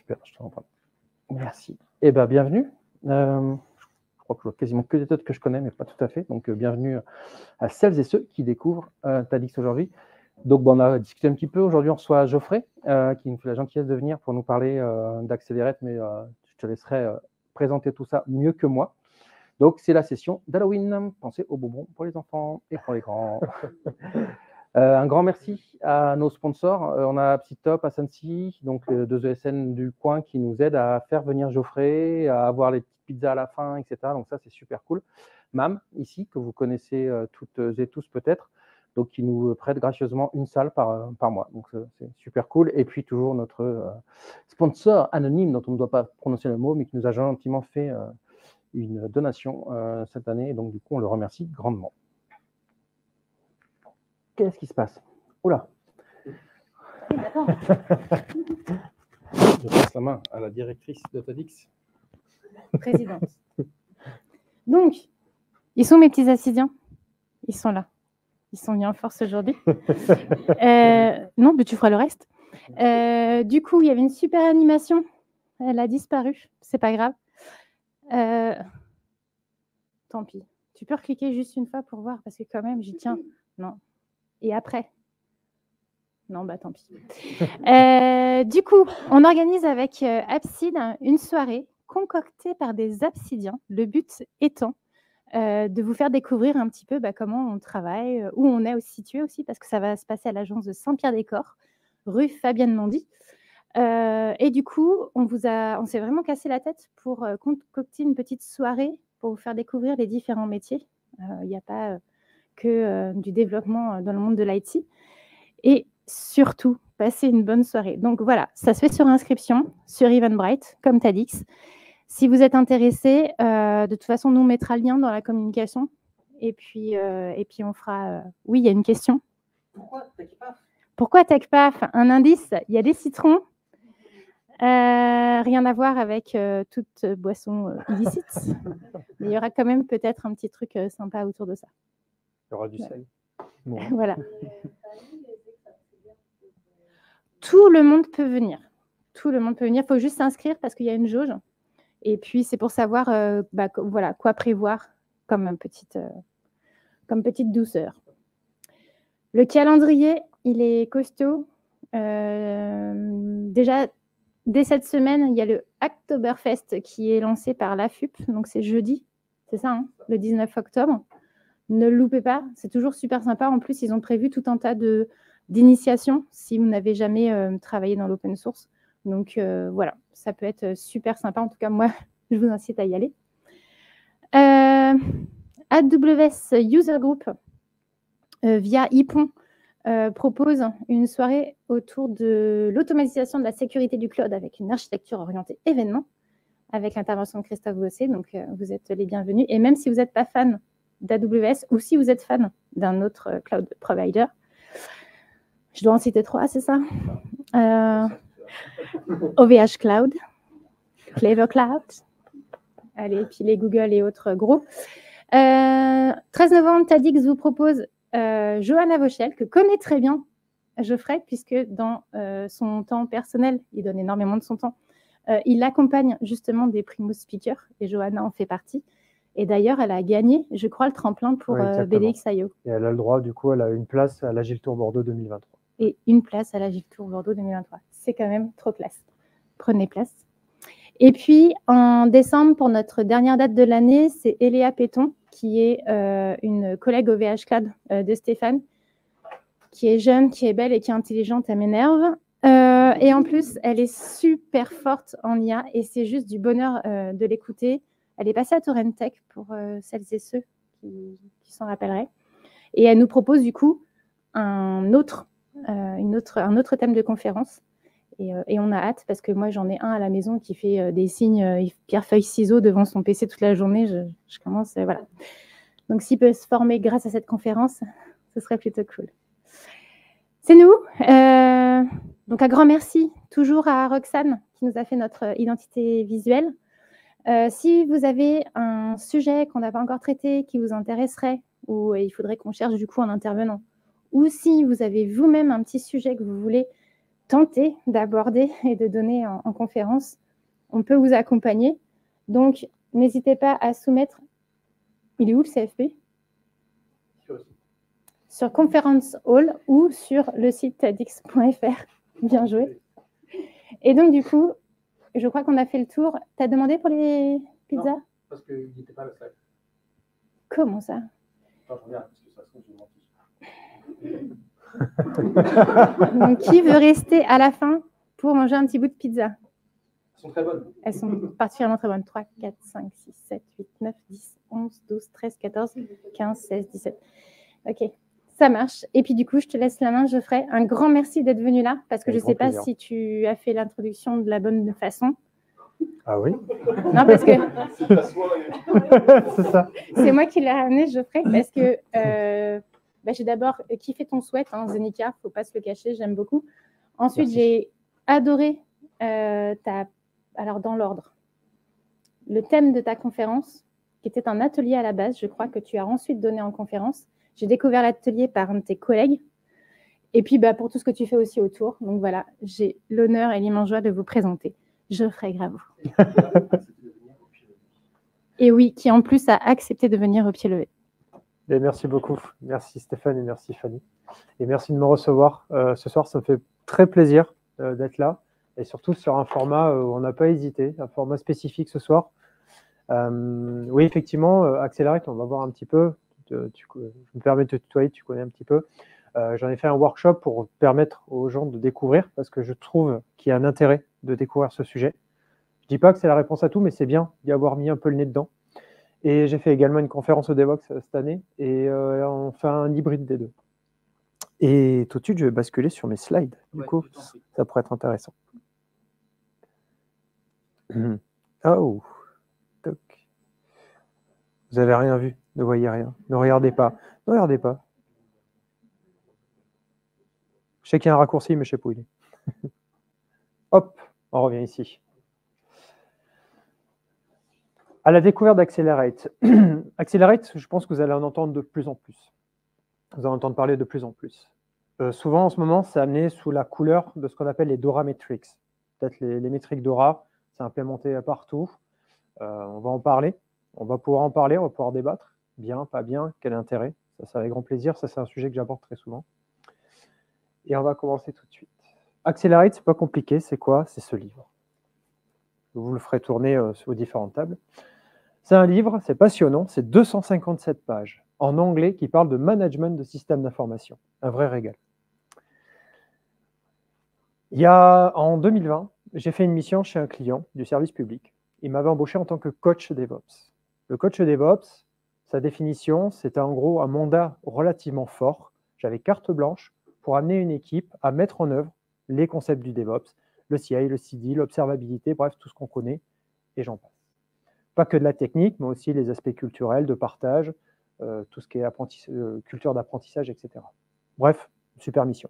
super, je t'entends. Merci. Eh bien, bienvenue. Je crois que je vois quasiment que des têtes que je connais, mais pas tout à fait. Donc, bienvenue à celles et ceux qui découvrent TEDx aujourd'hui. Donc, on a discuté un petit peu. Aujourd'hui, on reçoit Geoffrey, qui nous fait la gentillesse de venir pour nous parler d'Accelerate, mais je te laisserai présenter tout ça mieux que moi. Donc, c'est la session d'Halloween. Pensez aux bonbons pour les enfants et pour les grands. Un grand merci à nos sponsors. On a PsyTop, Asensi, donc deux ESN du coin qui nous aident à faire venir Geoffrey, à avoir les petites pizzas à la fin, etc. Donc ça, c'est super cool. MAM, ici, que vous connaissez toutes et tous peut-être, donc qui nous prête gracieusement une salle par mois. Donc c'est super cool. Et puis toujours notre sponsor anonyme, dont on ne doit pas prononcer le mot, mais qui nous a gentiment fait une donation cette année. Et donc du coup, on le remercie grandement. Qu'est-ce qui se passe? Oula. Je passe la main à la directrice de TEDx. Présidente. Donc, ils sont mes petits assidiens. Ils sont là. Ils sont mis en force aujourd'hui. Non, mais tu feras le reste. Du coup, il y avait une super animation. Elle a disparu. C'est pas grave. Tant pis. Tu peux recliquer juste une fois pour voir, parce que quand même, j'y tiens. Non. Et après? Non, bah tant pis. Du coup, on organise avec Abside une soirée concoctée par des absidiens. Le but étant de vous faire découvrir un petit peu comment on travaille, où on est aussi situé aussi, parce que ça va se passer à l'agence de Saint-Pierre-des-Corps, rue Fabienne Mandy. Et du coup, on s'est vraiment cassé la tête pour concocter une petite soirée pour vous faire découvrir les différents métiers. Il n'y a pas que du développement dans le monde de l'IT. Et surtout, passer une bonne soirée. Donc voilà, ça se fait sur inscription, sur Eventbrite, comme TEDx. Si vous êtes intéressé, de toute façon, nous, on mettra le lien dans la communication. Et puis on fera... Oui, il y a une question. Pourquoi TechPaf? Un indice, il y a des citrons. Rien à voir avec toute boisson illicite. Mais il y aura quand même peut-être un petit truc sympa autour de ça. Il y aura du sel. Bon. Voilà. Tout le monde peut venir. Tout le monde peut venir. Il faut juste s'inscrire parce qu'il y a une jauge. Et puis, c'est pour savoir voilà, quoi prévoir comme petite douceur. Le calendrier, il est costaud. Déjà, dès cette semaine, il y a le Hacktoberfest qui est lancé par l'AFUP. Donc, c'est jeudi, c'est ça, hein, le 19 octobre. Ne le loupez pas, c'est toujours super sympa. En plus, ils ont prévu tout un tas d'initiations si vous n'avez jamais travaillé dans l'open source. Donc, voilà, ça peut être super sympa. En tout cas, moi, je vous incite à y aller. AWS User Group, via IPON, propose une soirée autour de l'automatisation de la sécurité du cloud avec une architecture orientée événement, avec l'intervention de Christophe Gosset. Donc, vous êtes les bienvenus. Et même si vous n'êtes pas fan d'AWS ou si vous êtes fan d'un autre cloud provider, je dois en citer 3, c'est ça? OVH Cloud, Clever Cloud, allez, puis les Google et autres gros. 13 novembre, TEDx vous propose Johanna Vauchel, que connaît très bien Geoffrey, puisque dans son temps personnel, il donne énormément de son temps, il accompagne justement des primo speakers, et Johanna en fait partie. Et d'ailleurs, elle a gagné, je crois, le tremplin pour BDX.io. Et elle a le droit, du coup, elle a une place à l'Agile Tour Bordeaux 2023. Et une place à l'Agile Tour Bordeaux 2023. C'est quand même trop classe. Prenez place. Et puis, en décembre, pour notre dernière date de l'année, c'est Eléa Péton, qui est une collègue au VH Cloud de Stéphane, qui est jeune, qui est belle et qui est intelligente, elle m'énerve. Et en plus, elle est super forte en IA et c'est juste du bonheur de l'écouter. Elle est passée à Torrent Tech pour celles et ceux qui s'en rappelleraient. Et elle nous propose du coup un autre thème de conférence. Et on a hâte parce que moi, j'en ai un à la maison qui fait des signes pierre, feuille, ciseaux devant son PC toute la journée. Je commence, voilà. Donc, s'il peut se former grâce à cette conférence, ce serait plutôt cool. C'est nous. Donc, un grand merci toujours à Roxane qui nous a fait notre identité visuelle. Si vous avez un sujet qu'on n'a pas encore traité, qui vous intéresserait, ou il faudrait qu'on cherche du coup un intervenant, ou si vous avez vous-même un petit sujet que vous voulez tenter d'aborder et de donner en conférence, on peut vous accompagner. Donc, n'hésitez pas à soumettre. Il est où le CFP? Sur Conference Hall ou sur le site tedx.fr. Bien joué. Et donc, du coup, je crois qu'on a fait le tour. Tu as demandé pour les pizzas? Non, parce qu'il n'était pas à la slide. Comment ça? Attends, je regarde, parce que ça se trouve, j'ai menti. Donc, qui veut rester à la fin pour manger un petit bout de pizza? Elles sont très bonnes. Elles sont particulièrement très bonnes. 3, 4, 5, 6, 7, 8, 9, 10, 11, 12, 13, 14, 15, 16, 17. Ok, ça marche. Et puis du coup, je te laisse la main, Geoffrey. Un grand merci d'être venu là, parce que je ne sais pas si tu as fait l'introduction de la bonne façon. Ah oui? Non, parce que c'est ça. C'est moi qui l'ai ramené, Geoffrey, parce que j'ai d'abord kiffé ton sweat, hein, Zenica, il ne faut pas se le cacher, j'aime beaucoup. Ensuite, j'ai adoré alors dans l'ordre, le thème de ta conférence, qui était un atelier à la base, je crois que tu as ensuite donné en conférence. J'ai découvert l'atelier par un de tes collègues. Et puis, pour tout ce que tu fais aussi autour. Donc voilà, j'ai l'honneur et l'immense joie de vous présenter Geoffrey Gravoux. Et oui, qui en plus a accepté de venir au pied levé. Et merci beaucoup. Merci Stéphane et merci Fanny. Et merci de me recevoir ce soir. Ça me fait très plaisir d'être là. Et surtout sur un format où on n'a pas hésité, un format spécifique ce soir. Oui, effectivement, Accelerate, on va voir un petit peu. Je me permets de te tutoyer, tu connais un petit peu. J'en ai fait un workshop pour permettre aux gens de découvrir, parce que je trouve qu'il y a un intérêt de découvrir ce sujet. Je ne dis pas que c'est la réponse à tout, mais c'est bien d'y avoir mis un peu le nez dedans. Et j'ai fait également une conférence au Devox cette année, et on fait un hybride des deux. Et tout de suite, je vais basculer sur mes slides. Du coup, ça pourrait être intéressant. Oh, toc. Vous n'avez rien vu, ne voyez rien. Ne regardez pas. Ne regardez pas. Je sais qu'il y a un raccourci, mais je ne sais pas où il est. Hop, on revient ici. À la découverte d'Accelerate. Accelerate, je pense que vous allez en entendre de plus en plus. Vous allez en entendre parler de plus en plus. Souvent, en ce moment, c'est amené sous la couleur de ce qu'on appelle les DORA Metrics. Peut-être les métriques DORA, c'est implémenté partout. On va en parler. On va pouvoir en parler, on va pouvoir débattre. Bien, pas bien, quel intérêt? Ça, c'est avec grand plaisir. Ça, c'est un sujet que j'aborde très souvent. Et on va commencer tout de suite. Accelerate, c'est pas compliqué. C'est quoi? C'est ce livre. Je vous le ferai tourner sur différentes tables. C'est un livre, c'est passionnant, c'est 257 pages en anglais qui parle de management de systèmes d'information. Un vrai régal. En 2020, j'ai fait une mission chez un client du service public. Il m'avait embauché en tant que coach DevOps. Le coach DevOps, sa définition, c'était en gros un mandat relativement fort. J'avais carte blanche pour amener une équipe à mettre en œuvre les concepts du DevOps, le CI, le CD, l'observabilité, bref, tout ce qu'on connaît, et j'en passe. Pas que de la technique, mais aussi les aspects culturels, de partage, tout ce qui est culture d'apprentissage, etc. Bref, super mission.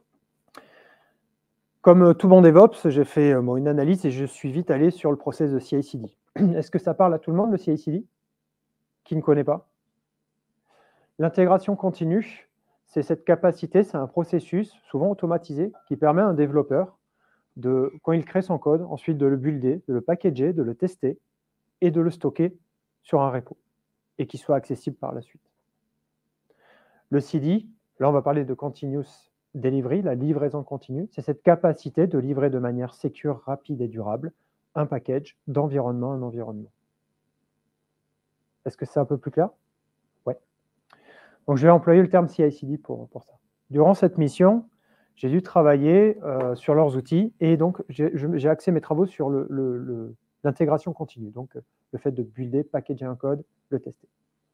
Comme tout bon DevOps, j'ai fait une analyse et je suis vite allé sur le process de CI/CD. Est-ce que ça parle à tout le monde, le CI/CD? Qui ne connaît pas? L'intégration continue, c'est cette capacité, c'est un processus souvent automatisé qui permet à un développeur, quand il crée son code, ensuite de le builder, de le packager, de le tester et de le stocker sur un repo et qui soit accessible par la suite. Le CD, là on va parler de continuous delivery, la livraison continue, c'est cette capacité de livrer de manière sécure, rapide et durable un package d'environnement à un environnement. Est-ce que c'est un peu plus clair? Ouais. Donc je vais employer le terme CI/CD pour ça. Durant cette mission, j'ai dû travailler sur leurs outils et donc j'ai axé mes travaux sur l'intégration continue, donc le fait de builder, packager un code, le tester.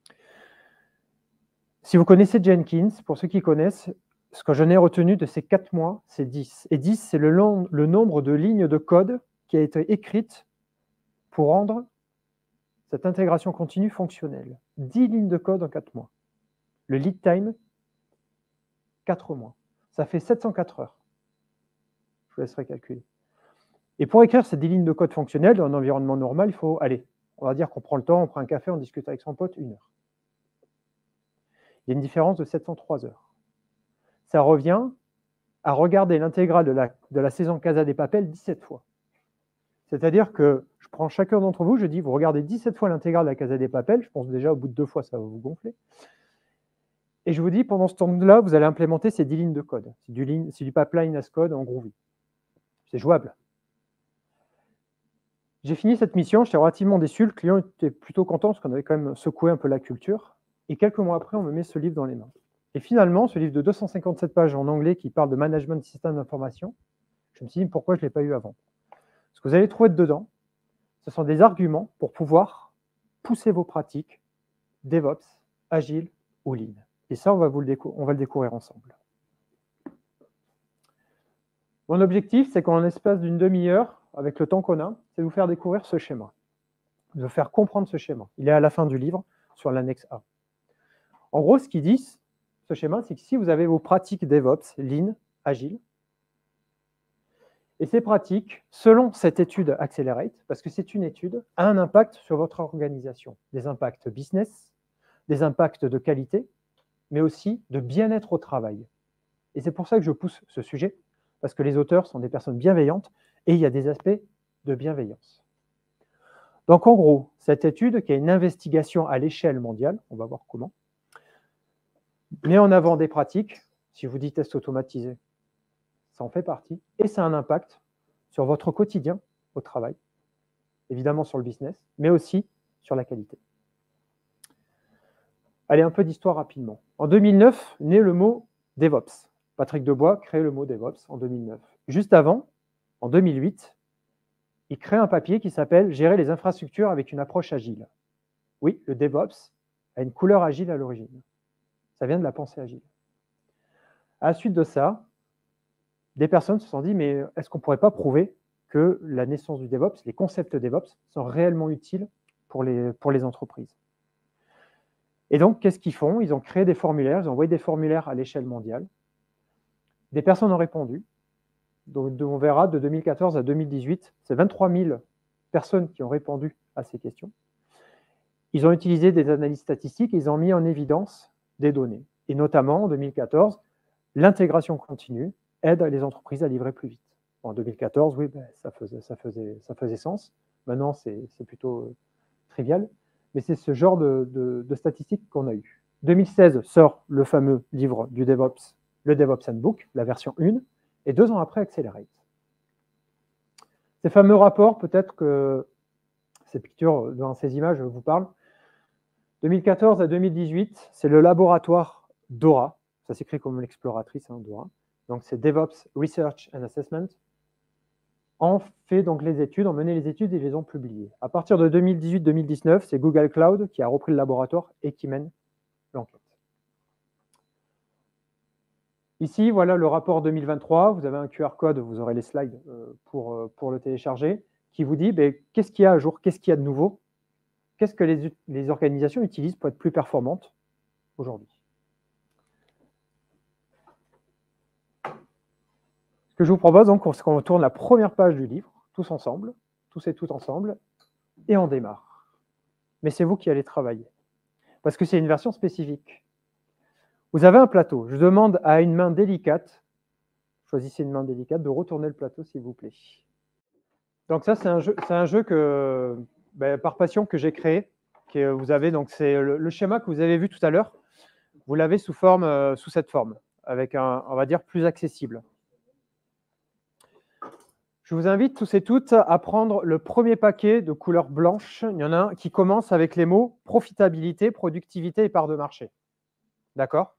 Si vous connaissez Jenkins, pour ceux qui connaissent, ce que j'en ai retenu de ces 4 mois, c'est 10. Et 10, c'est le nombre de lignes de code qui a été écrite pour rendre cette intégration continue fonctionnelle. 10 lignes de code en 4 mois. Le lead time, 4 mois. Ça fait 704 heures. Je vous laisserai calculer. Et pour écrire ces 10 lignes de code fonctionnelles dans un environnement normal, il faut aller. On va dire qu'on prend le temps, on prend un café, on discute avec son pote 1 heure. Il y a une différence de 703 heures. Ça revient à regarder l'intégrale de la saison Casa de Papel 17 fois. C'est-à-dire que je prends chacun d'entre vous, je dis, vous regardez 17 fois l'intégrale de la Casa de Papel, je pense déjà au bout de 2 fois, ça va vous gonfler. Et je vous dis, pendant ce temps-là, vous allez implémenter ces 10 lignes de code. C'est du pipeline as code en Groovy. C'est jouable. J'ai fini cette mission, j'étais relativement déçu, le client était plutôt content parce qu'on avait quand même secoué un peu la culture. Et quelques mois après, on me met ce livre dans les mains. Et finalement, ce livre de 257 pages en anglais qui parle de management de système d'information, je me suis dit, pourquoi je ne l'ai pas eu avant? Ce que vous allez trouver dedans, ce sont des arguments pour pouvoir pousser vos pratiques DevOps, Agile ou Lean. Et ça, on va le découvrir ensemble. Mon objectif, c'est qu'en l'espace d'une demi-heure, avec le temps qu'on a, c'est de vous faire découvrir ce schéma, de vous faire comprendre ce schéma. Il est à la fin du livre, sur l'annexe A. En gros, ce qu'il dit, ce schéma, c'est que si vous avez vos pratiques DevOps, Lean, Agile, et ces pratiques, selon cette étude Accelerate, parce que c'est une étude, a un impact sur votre organisation. Des impacts business, des impacts de qualité, mais aussi de bien-être au travail. Et c'est pour ça que je pousse ce sujet, parce que les auteurs sont des personnes bienveillantes, et il y a des aspects de bienveillance. Donc en gros, cette étude, qui est une investigation à l'échelle mondiale, on va voir comment, met en avant des pratiques, si je vous dis test automatisé, ça en fait partie, et ça a un impact sur votre quotidien au travail, évidemment sur le business, mais aussi sur la qualité. Allez, un peu d'histoire rapidement. En 2009, naît le mot DevOps. Patrick Debois crée le mot DevOps en 2009. Juste avant, en 2008, il crée un papier qui s'appelle « Gérer les infrastructures avec une approche agile ». Oui, le DevOps a une couleur agile à l'origine. Ça vient de la pensée agile. À la suite de ça, des personnes se sont dit, mais est-ce qu'on ne pourrait pas prouver que la naissance du DevOps, les concepts DevOps, sont réellement utiles pour les entreprises? Et donc, qu'est-ce qu'ils font? Ils ont créé des formulaires, ils ont envoyé des formulaires à l'échelle mondiale. Des personnes ont répondu. Donc, on verra de 2014 à 2018, c'est 23 000 personnes qui ont répondu à ces questions. Ils ont utilisé des analyses statistiques et ils ont mis en évidence des données. Et notamment, en 2014, l'intégration continue aide les entreprises à livrer plus vite. En 2014, oui, ben, ça faisait sens. Maintenant, c'est plutôt trivial. Mais c'est ce genre de statistiques qu'on a eu. 2016 sort le fameux livre du DevOps, le DevOps Handbook, la version 1, et 2 ans après, Accelerate. Ces fameux rapports, peut-être que ces pictures dans ces images vous parlent. 2014 à 2018, c'est le laboratoire DORA. Ça s'écrit comme l'exploratrice, hein, DORA. Donc, c'est DevOps Research and Assessment. On fait donc les études, on menait les études et les ont publiées. À partir de 2018-2019, c'est Google Cloud qui a repris le laboratoire et qui mène l'enquête. Ici, voilà le rapport 2023. Vous avez un QR code, vous aurez les slides pour le télécharger, qui vous dit qu'est-ce qu'il y a à jour, qu'est-ce qu'il y a de nouveau, qu'est-ce que les organisations utilisent pour être plus performantes aujourd'hui. Ce que je vous propose, donc, c'est qu'on tourne la première page du livre, tous ensemble, tous et toutes ensemble, et on démarre. Mais c'est vous qui allez travailler, parce que c'est une version spécifique. Vous avez un plateau. Je demande à une main délicate, choisissez une main délicate, de retourner le plateau, s'il vous plaît. Donc ça, c'est un jeu que, par passion que j'ai créé. Vous avez, donc c'est le schéma que vous avez vu tout à l'heure. Vous l'avez sous cette forme, avec on va dire, plus accessible. Je vous invite tous et toutes à prendre le premier paquet de couleur blanche. Il y en a un qui commence avec les mots profitabilité, productivité et part de marché. D'accord?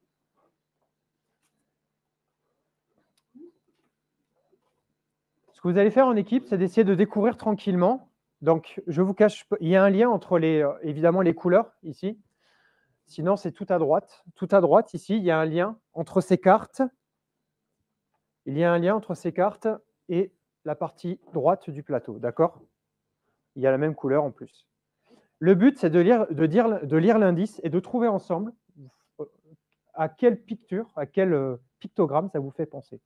Ce que vous allez faire en équipe, c'est d'essayer de découvrir tranquillement. Donc, je vous cache, il y a un lien entre évidemment les couleurs ici. Sinon, c'est tout à droite. Tout à droite, ici, il y a un lien entre ces cartes. Il y a un lien entre ces cartes et la partie droite du plateau. D'accord? Il y a la même couleur en plus. Le but, c'est de lire l'indice et de trouver ensemble à quelle picture, à quel pictogramme ça vous fait penser.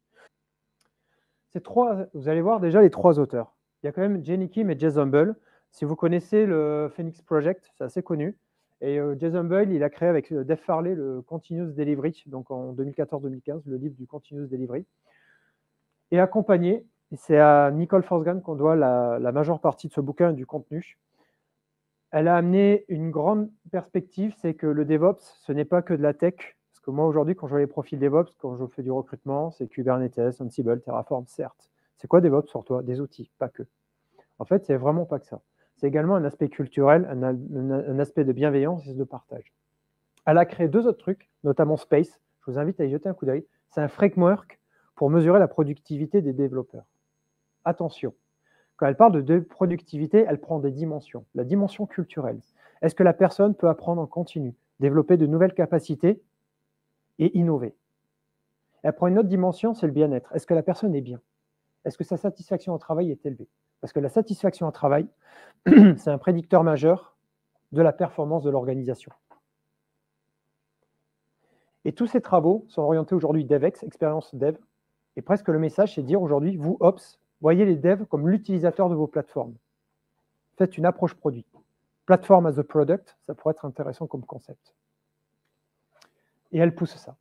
Vous allez voir déjà les 3 auteurs. Il y a quand même Jenny Kim et Jez Humble. Si vous connaissez le Phoenix Project, c'est assez connu. Et Jason Boyle, il a créé avec Dave Farley le Continuous Delivery, donc en 2014-2015, le livre du Continuous Delivery. Et accompagné, c'est à Nicole Forsgren qu'on doit la majeure partie de ce bouquin et du contenu. Elle a amené une grande perspective, c'est que le DevOps, ce n'est pas que de la tech. Parce que moi, aujourd'hui, quand je vois les profils DevOps, quand je fais du recrutement, c'est Kubernetes, Ansible, Terraform, certes. C'est quoi DevOps sur toi? Des outils, pas que. En fait, c'est vraiment pas que ça. C'est également un aspect culturel, un aspect de bienveillance et de partage. Elle a créé 2 autres trucs, notamment Space. Je vous invite à y jeter un coup d'œil. C'est un framework pour mesurer la productivité des développeurs. Attention, quand elle parle de productivité, elle prend des dimensions. La dimension culturelle. Est-ce que la personne peut apprendre en continu, développer de nouvelles capacités et innover? Elle prend une autre dimension, c'est le bien-être. Est-ce que la personne est bien? Est-ce que sa satisfaction au travail est élevée? Parce que la satisfaction au travail, c'est un prédicteur majeur de la performance de l'organisation. Et tous ces travaux sont orientés aujourd'hui DevEx, expérience dev. Et presque le message, c'est de dire aujourd'hui, vous, Ops, voyez les devs comme l'utilisateur de vos plateformes. Faites une approche produit. Platform as a product, ça pourrait être intéressant comme concept. Et elle pousse ça.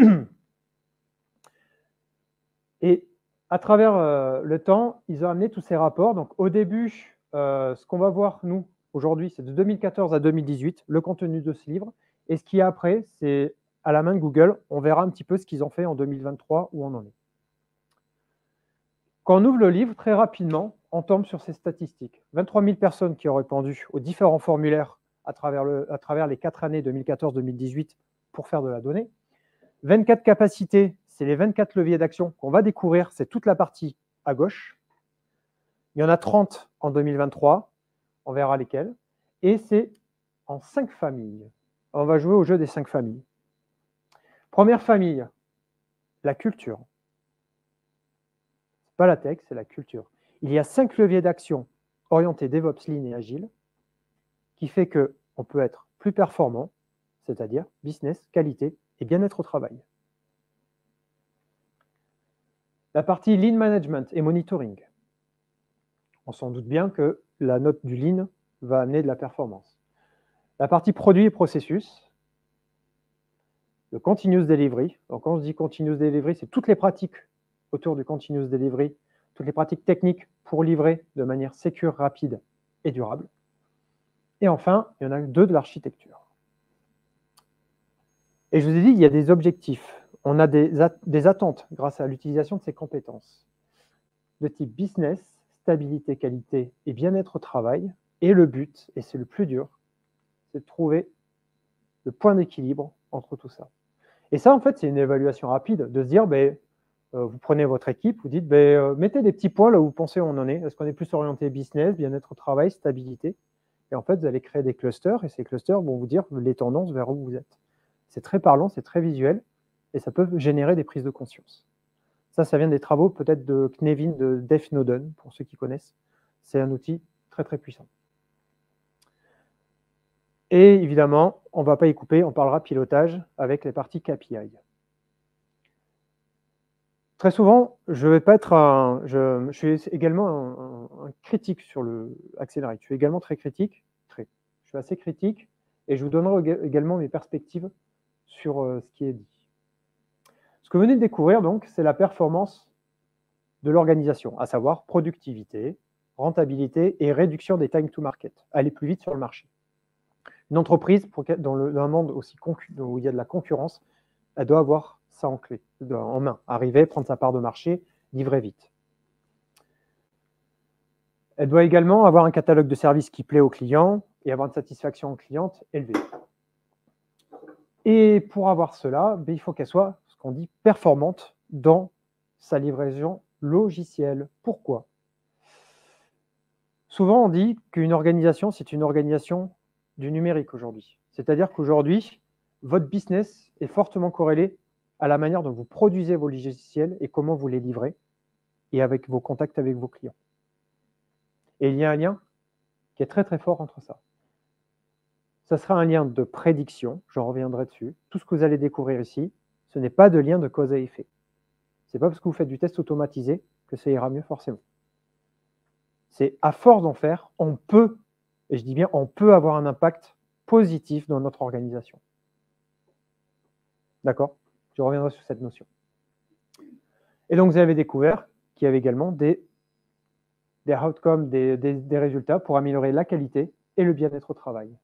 Et à travers le temps, ils ont amené tous ces rapports. Donc au début, ce qu'on va voir, nous, aujourd'hui, c'est de 2014 à 2018, le contenu de ce livre. Et ce qu'il y a après, c'est à la main de Google. On verra un petit peu ce qu'ils ont fait en 2023, où on en est. Quand on ouvre le livre, très rapidement, on tombe sur ces statistiques. 23 000 personnes qui ont répondu aux différents formulaires à travers les 4 années 2014-2018 pour faire de la donnée. 24 capacités, c'est les 24 leviers d'action qu'on va découvrir, c'est toute la partie à gauche. Il y en a 30 en 2023, on verra lesquels. Et c'est en 5 familles. On va jouer au jeu des 5 familles. Première famille, la culture. Pas la tech, c'est la culture. Il y a 5 leviers d'action orientés DevOps, Lean et Agile, qui fait qu'on peut être plus performant, c'est-à-dire business, qualité et bien-être au travail. La partie Lean Management et Monitoring. On s'en doute bien que la note du Lean va amener de la performance. La partie produit et processus. Le Continuous Delivery. Donc quand on se dit Continuous Delivery, c'est toutes les pratiques autour du Continuous Delivery, toutes les pratiques techniques pour livrer de manière sécure, rapide et durable. Et enfin, il y en a 2 de l'architecture. Et je vous ai dit, il y a des objectifs. On a des attentes grâce à l'utilisation de ces compétences de type business, stabilité, qualité et bien-être au travail. Et le but, et c'est le plus dur, c'est de trouver le point d'équilibre entre tout ça. Et ça, en fait, c'est une évaluation rapide de se dire, vous prenez votre équipe, vous dites, mettez des petits points là où vous pensez on en est. Est-ce qu'on est plus orienté business, bien-être au travail, stabilité? Et en fait, vous allez créer des clusters, et ces clusters vont vous dire les tendances vers où vous êtes. C'est très parlant, c'est très visuel, et ça peut générer des prises de conscience. Ça vient des travaux peut-être de Knevin, de Dave Snowden, pour ceux qui connaissent. C'est un outil très très puissant. Et évidemment, on ne va pas y couper, on parlera pilotage avec les parties KPI. Très souvent, je vais pas être je suis également un critique sur le Accelerate. Je suis également très critique, je suis assez critique, et je vous donnerai également mes perspectives sur ce qui est dit. Ce que vous venez de découvrir, donc, c'est la performance de l'organisation, à savoir productivité, rentabilité et réduction des time to market, aller plus vite sur le marché. Une entreprise, dans un monde aussi où il y a de la concurrence, elle doit avoir ça en clé, en main, arriver, prendre sa part de marché, livrer vite. Elle doit également avoir un catalogue de services qui plaît aux clients et avoir une satisfaction cliente élevée. Et pour avoir cela, il faut qu'elle soit, ce qu'on dit, performante dans sa livraison logicielle. Pourquoi? Souvent, on dit qu'une organisation, c'est une organisation du numérique aujourd'hui. C'est-à-dire qu'aujourd'hui, votre business est fortement corrélé à la manière dont vous produisez vos logiciels et comment vous les livrez, et avec vos contacts avec vos clients. Et il y a un lien qui est très très fort entre ça. Ça sera un lien de prédiction, j'en reviendrai dessus. Tout ce que vous allez découvrir ici, ce n'est pas de lien de cause à effet. Ce n'est pas parce que vous faites du test automatisé que ça ira mieux forcément. C'est à force d'en faire, on peut, et je dis bien on peut avoir un impact positif dans notre organisation. D'accord? Je reviendrai sur cette notion. Et donc, vous avez découvert qu'il y avait également des outcomes, des résultats pour améliorer la qualité et le bien-être au travail.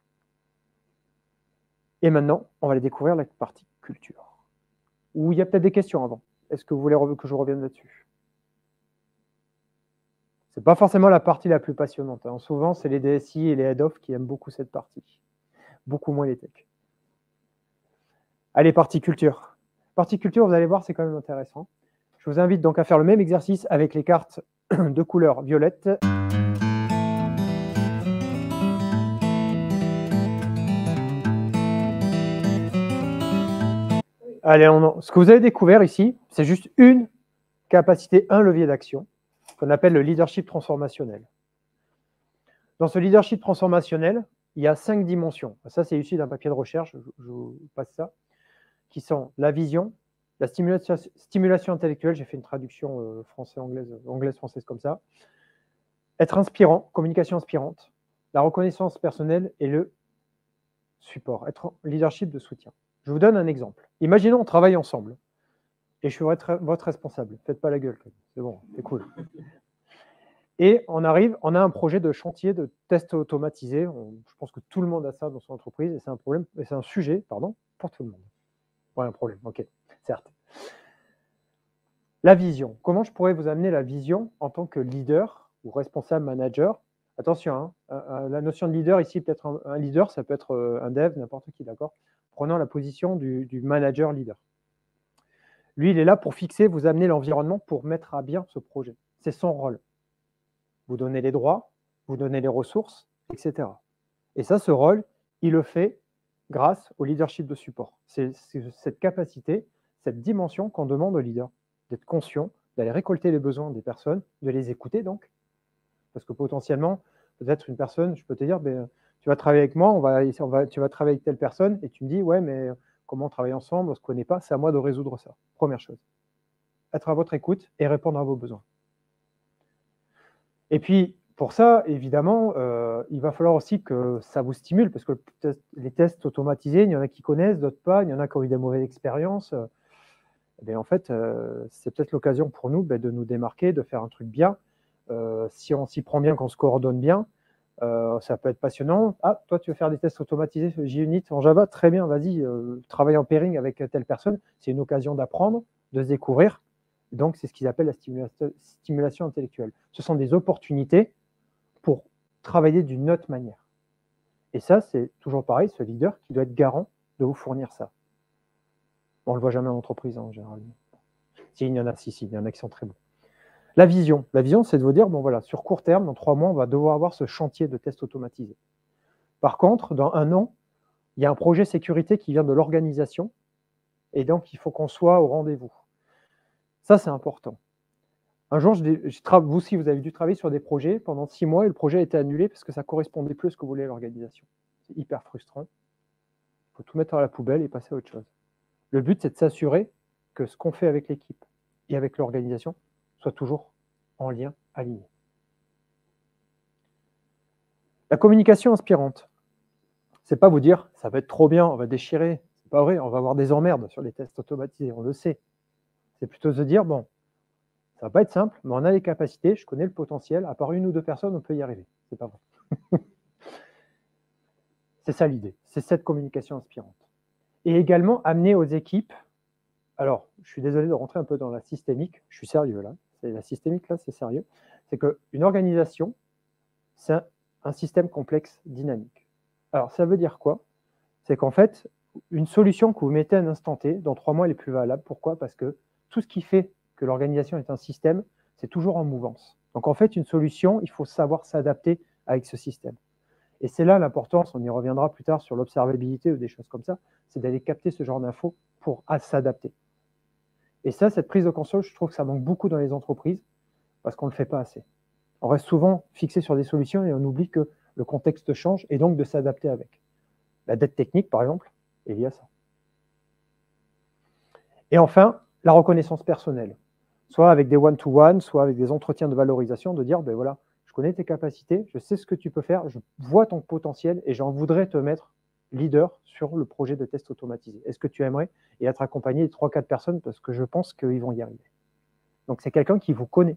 Et maintenant, on va aller découvrir la partie culture, où il y a peut-être des questions avant. Est-ce que vous voulez que je revienne là-dessus? Ce n'est pas forcément la partie la plus passionnante. Hein. Souvent, c'est les DSI et les head-off qui aiment beaucoup cette partie. Beaucoup moins les techs. Allez, partie culture. Partie culture, vous allez voir, c'est quand même intéressant. Je vous invite donc à faire le même exercice avec les cartes de couleur violette. Allez, ce que vous avez découvert ici, c'est juste une capacité, un levier d'action, qu'on appelle le leadership transformationnel. Dans ce leadership transformationnel, il y a 5 dimensions. Ça, c'est issu d'un papier de recherche, je vous passe ça, qui sont la vision, la stimulation intellectuelle, j'ai fait une traduction anglaise-française comme ça, être inspirant, communication inspirante, la reconnaissance personnelle et le support, être leadership de soutien. Je vous donne un exemple. Imaginons on travaille ensemble et je suis votre responsable. Faites pas la gueule, c'est bon, c'est cool. Et on a un projet de chantier de test automatisé. Je pense que tout le monde a ça dans son entreprise et c'est un problème, et c'est un sujet, pardon, pour tout le monde. Ouais, un problème, ok, certes. La vision. Comment je pourrais vous amener la vision en tant que leader ou responsable manager? Attention, hein, la notion de leader ici, peut-être un leader, ça peut être un dev, n'importe qui, d'accord? Prenant la position du manager leader. Lui, il est là pour fixer, vous amener l'environnement pour mettre à bien ce projet. C'est son rôle. Vous donnez les droits, vous donnez les ressources, etc. Et ça, ce rôle, il le fait grâce au leadership de support. C'est cette capacité, cette dimension qu'on demande au leader, d'être conscient, d'aller récolter les besoins des personnes, de les écouter donc. Parce que potentiellement, peut-être une personne, je peux te dire, ben, tu vas travailler avec moi, tu vas travailler avec telle personne, et tu me dis, ouais, mais comment on travaille ensemble, on ne se connaît pas, c'est à moi de résoudre ça. Première chose. Être à votre écoute et répondre à vos besoins. Et puis, pour ça, évidemment, il va falloir aussi que ça vous stimule, parce que les tests automatisés, il y en a qui connaissent, d'autres pas, il y en a qui ont eu des mauvaises expériences. En fait, c'est peut-être l'occasion pour nous de nous démarquer, de faire un truc bien. Si on s'y prend bien, qu'on se coordonne bien, ça peut être passionnant. Ah, toi, tu veux faire des tests automatisés sur JUnit en Java? Très bien, vas-y, travaille en pairing avec telle personne. C'est une occasion d'apprendre, de se découvrir. Donc, c'est ce qu'ils appellent la stimulation intellectuelle. Ce sont des opportunités pour travailler d'une autre manière. Et ça, c'est toujours pareil, ce leader qui doit être garant de vous fournir ça. Bon, on ne le voit jamais en entreprise, en général. Si, il y en a qui sont très bons. La vision, c'est de vous dire, bon voilà, sur court terme, dans 3 mois, on va devoir avoir ce chantier de tests automatisés. Par contre, dans 1 an, il y a un projet sécurité qui vient de l'organisation, et donc il faut qu'on soit au rendez-vous. Ça, c'est important. Un jour, vous aussi, vous avez dû travailler sur des projets pendant 6 mois, et le projet a été annulé parce que ça correspondait plus à ce que voulait l'organisation. C'est hyper frustrant. Il faut tout mettre à la poubelle et passer à autre chose. Le but, c'est de s'assurer que ce qu'on fait avec l'équipe et avec l'organisation soit toujours en lien, aligné. La communication inspirante, c'est pas vous dire ça va être trop bien, on va déchirer. C'est pas vrai, on va avoir des emmerdes sur les tests automatisés, on le sait. C'est plutôt se dire bon, ça va pas être simple, mais on a les capacités, je connais le potentiel, à part 1 ou 2 personnes, on peut y arriver. C'est pas vrai. C'est ça l'idée, c'est cette communication inspirante. Et également amener aux équipes, alors je suis désolé de rentrer un peu dans la systémique, je suis sérieux là, la systémique là c'est sérieux, c'est qu'une organisation, c'est un système complexe dynamique. Alors ça veut dire quoi? C'est qu'en fait, une solution que vous mettez à un instant T, dans 3 mois elle est plus valable. Pourquoi? Parce que tout ce qui fait que l'organisation est un système, c'est toujours en mouvance. Donc en fait, une solution, il faut savoir s'adapter avec ce système. Et c'est là l'importance, on y reviendra plus tard sur l'observabilité ou des choses comme ça, c'est d'aller capter ce genre d'infos pour s'adapter. Et ça, cette prise de conscience, je trouve que ça manque beaucoup dans les entreprises parce qu'on ne le fait pas assez. On reste souvent fixé sur des solutions et on oublie que le contexte change et donc de s'adapter avec. La dette technique, par exemple, est liée à ça. Et enfin, la reconnaissance personnelle, soit avec des one-to-one, soit avec des entretiens de valorisation, de dire, ben voilà, je connais tes capacités, je sais ce que tu peux faire, je vois ton potentiel et j'en voudrais te mettre leader sur le projet de test automatisé. Est-ce que tu aimerais et être accompagné de 3-4 personnes parce que je pense qu'ils vont y arriver. Donc, c'est quelqu'un qui vous connaît.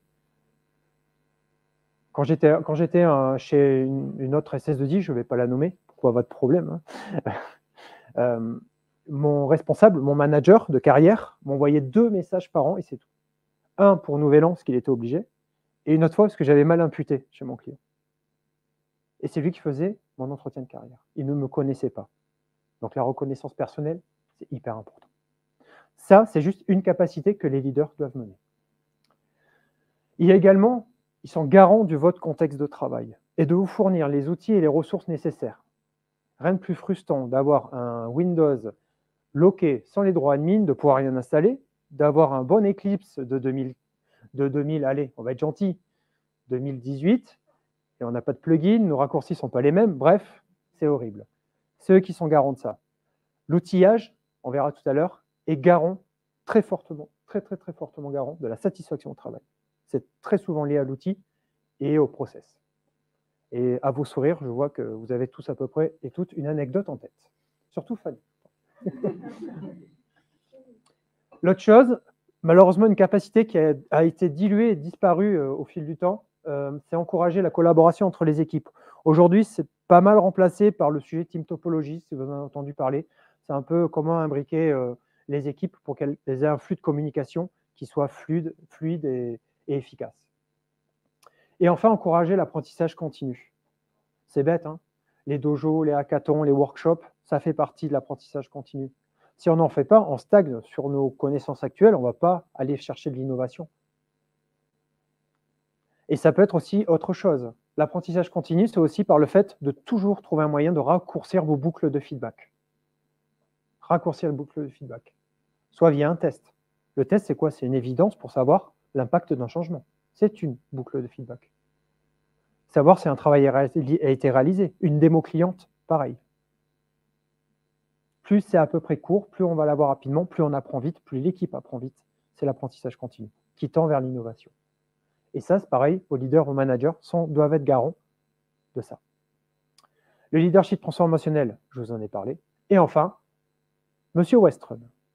Quand j'étais chez une autre SS2I, je ne vais pas la nommer, pourquoi votre problème, hein. Mon responsable, mon manager de carrière, m'envoyait 2 messages par an et c'est tout. Un pour Nouvel An, parce qu'il était obligé, et une autre fois parce que j'avais mal imputé chez mon client. Et c'est lui qui faisait mon entretien de carrière. Il ne me connaissait pas. Donc la reconnaissance personnelle, c'est hyper important. Ça, c'est juste une capacité que les leaders doivent mener. Il y a également, ils sont garants de votre contexte de travail et de vous fournir les outils et les ressources nécessaires. Rien de plus frustrant d'avoir un Windows loqué sans les droits admin, de pouvoir rien installer, d'avoir un bon Eclipse de 2000, allez, on va être gentil, 2018, et on n'a pas de plugin, nos raccourcis ne sont pas les mêmes, bref, c'est horrible. C'est eux qui sont garants de ça. L'outillage, on verra tout à l'heure, est garant, très fortement, très fortement garant de la satisfaction au travail. C'est très souvent lié à l'outil et au process. Et à vos sourires, je vois que vous avez tous à peu près et toutes une anecdote en tête. Surtout Fanny. L'autre chose, malheureusement, une capacité qui a été diluée et disparue au fil du temps, c'est encourager la collaboration entre les équipes. Aujourd'hui, c'est pas mal remplacé par le sujet team topologie, si vous en avez entendu parler. C'est un peu comment imbriquer les équipes pour qu'elles aient un flux de communication qui soit fluide et efficace. Et enfin, encourager l'apprentissage continu. C'est bête, hein? Les dojos, les hackathons, les workshops, ça fait partie de l'apprentissage continu. Si on n'en fait pas, on stagne sur nos connaissances actuelles, on ne va pas aller chercher de l'innovation. Et ça peut être aussi autre chose. L'apprentissage continu, c'est aussi par le fait de toujours trouver un moyen de raccourcir vos boucles de feedback. Raccourcir les boucles de feedback. Soit via un test. Le test, c'est quoi? C'est une évidence pour savoir l'impact d'un changement. C'est une boucle de feedback. Savoir si un travail a été réalisé. Une démo cliente, pareil. Plus c'est à peu près court, plus on va l'avoir rapidement, plus on apprend vite, plus l'équipe apprend vite. C'est l'apprentissage continu qui tend vers l'innovation. Et ça, c'est pareil, aux leaders, aux managers, doivent être garants de ça. Le leadership transformationnel, je vous en ai parlé. Et enfin, Monsieur Westrum.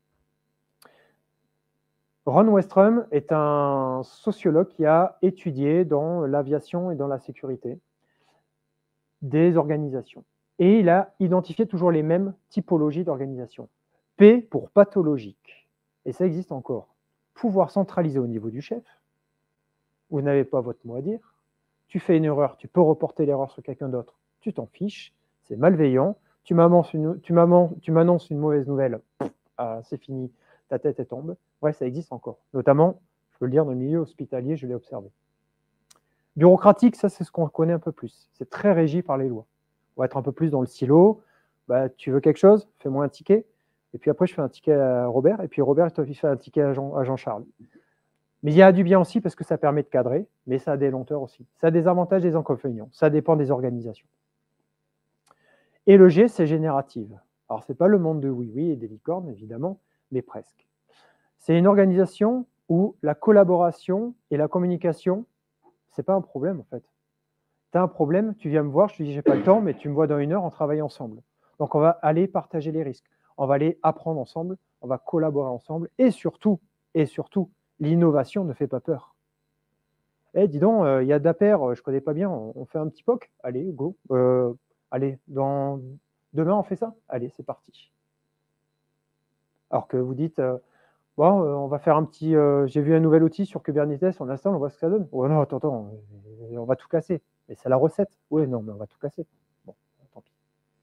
Ron Westrum est un sociologue qui a étudié dans l'aviation et dans la sécurité des organisations. Et il a identifié toujours les mêmes typologies d'organisation. P pour pathologique. Et ça existe encore. Pouvoir centralisé au niveau du chef. Vous n'avez pas votre mot à dire. Tu fais une erreur, tu peux reporter l'erreur sur quelqu'un d'autre. Tu t'en fiches. C'est malveillant. Tu m'annonces une mauvaise nouvelle. C'est fini. Ta tête elle tombe. Bref, ça existe encore. Notamment, je peux le dire, dans le milieu hospitalier, je l'ai observé. Bureaucratique, ça c'est ce qu'on connaît un peu plus. C'est très régi par les lois. On va être un peu plus dans le silo. Bah, tu veux quelque chose? Fais-moi un ticket. Et puis après, je fais un ticket à Robert. Et puis Robert, il fait un ticket à Jean-Charles. Mais il y a du bien aussi parce que ça permet de cadrer, mais ça a des lenteurs aussi. Ça a des avantages et des inconvénients. Ça dépend des organisations. Et le G, c'est générative. Alors, ce n'est pas le monde de oui-oui et des licornes, évidemment, mais presque. C'est une organisation où la collaboration et la communication, ce n'est pas un problème, en fait. Tu as un problème, tu viens me voir, je te dis, j'ai pas le temps, mais tu me vois dans 1 heure, on travaille ensemble. Donc, on va aller partager les risques. On va aller apprendre ensemble, on va collaborer ensemble, et surtout, l'innovation ne fait pas peur. Eh, dis donc, il y a d'Aper, je ne connais pas bien, on fait un petit POC? Allez, go. Allez, demain, on fait ça? Allez, c'est parti. Alors que vous dites, bon, on va faire un petit, j'ai vu un nouvel outil sur Kubernetes, on l'installe, on voit ce que ça donne. Oh non, attends, on va tout casser. Mais c'est la recette. Oui, non, mais on va tout casser. Bon, tant pis.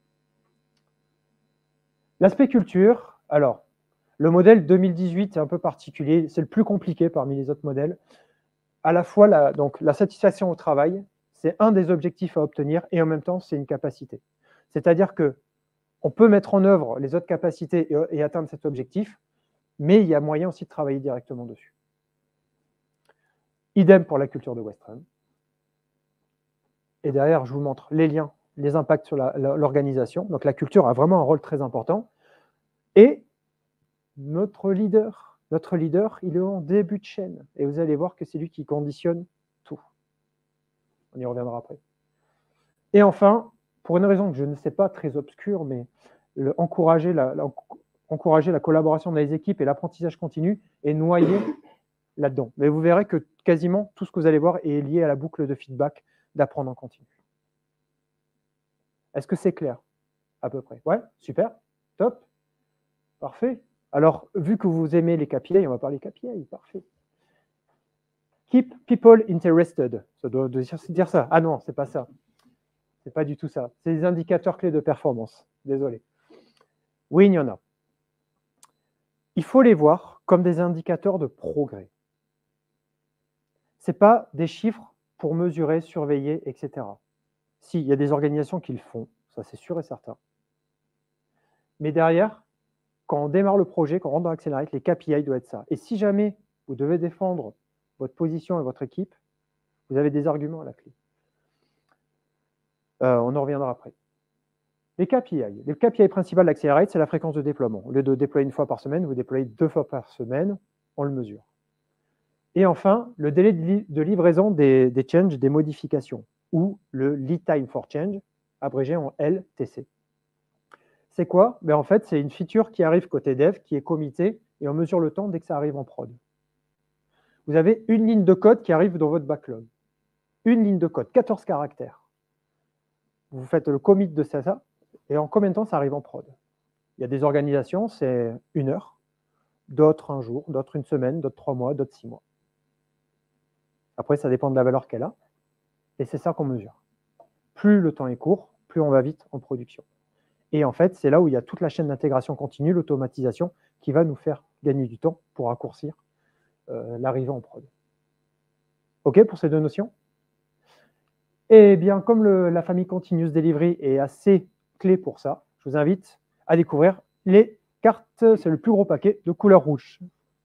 L'aspect culture, alors, le modèle 2018 est un peu particulier, c'est le plus compliqué parmi les autres modèles. À la fois, la satisfaction au travail, c'est un des objectifs à obtenir et en même temps, c'est une capacité. C'est-à-dire qu'on peut mettre en œuvre les autres capacités et atteindre cet objectif, mais il y a moyen aussi de travailler directement dessus. Idem pour la culture de Westrum. Et derrière, je vous montre les liens, les impacts sur l'organisation. Donc la culture a vraiment un rôle très important. Et notre leader, il est en début de chaîne. Et vous allez voir que c'est lui qui conditionne tout. On y reviendra après. Et enfin, pour une raison que je ne sais pas, très obscure, mais encourager la collaboration dans les équipes et l'apprentissage continu est noyé là-dedans. Mais vous verrez que quasiment tout ce que vous allez voir est lié à la boucle de feedback d'apprendre en continu. Est-ce que c'est clair? À peu près. Ouais, super, top, parfait. Alors, vu que vous aimez les KPI, on va parler KPI, parfait. Keep people interested. Ça doit dire ça. Ah non, c'est pas ça. C'est pas du tout ça. C'est des indicateurs clés de performance. Désolé. Oui, il y en a. Il faut les voir comme des indicateurs de progrès. Ce n'est pas des chiffres pour mesurer, surveiller, etc. Si, il y a des organisations qui le font, ça c'est sûr et certain. Mais derrière, quand on démarre le projet, quand on rentre dans Accelerate, les KPI doivent être ça. Et si jamais vous devez défendre votre position et votre équipe, vous avez des arguments à la clé. On en reviendra après. Les KPI principales d'Accelerate, c'est la fréquence de déploiement. Au lieu de déployer une fois par semaine, vous déployez 2 fois par semaine, on le mesure. Et enfin, le délai de livraison des changes, des modifications, ou le lead time for change, abrégé en LTC. C'est quoi? Ben en fait, c'est une feature qui arrive côté dev, qui est committée, et on mesure le temps dès que ça arrive en prod. Vous avez une ligne de code qui arrive dans votre backlog. Une ligne de code, 14 caractères. Vous faites le commit de ça, et en combien de temps ça arrive en prod? Il y a des organisations, c'est 1 heure, d'autres 1 jour, d'autres 1 semaine, d'autres 3 mois, d'autres 6 mois. Après, ça dépend de la valeur qu'elle a, et c'est ça qu'on mesure. Plus le temps est court, plus on va vite en production. Et en fait, c'est là où il y a toute la chaîne d'intégration continue, l'automatisation, qui va nous faire gagner du temps pour raccourcir l'arrivée en prod. OK pour ces 2 notions? Eh bien, comme la famille Continuous Delivery est assez clé pour ça, je vous invite à découvrir les cartes, c'est le plus gros paquet de couleur rouge.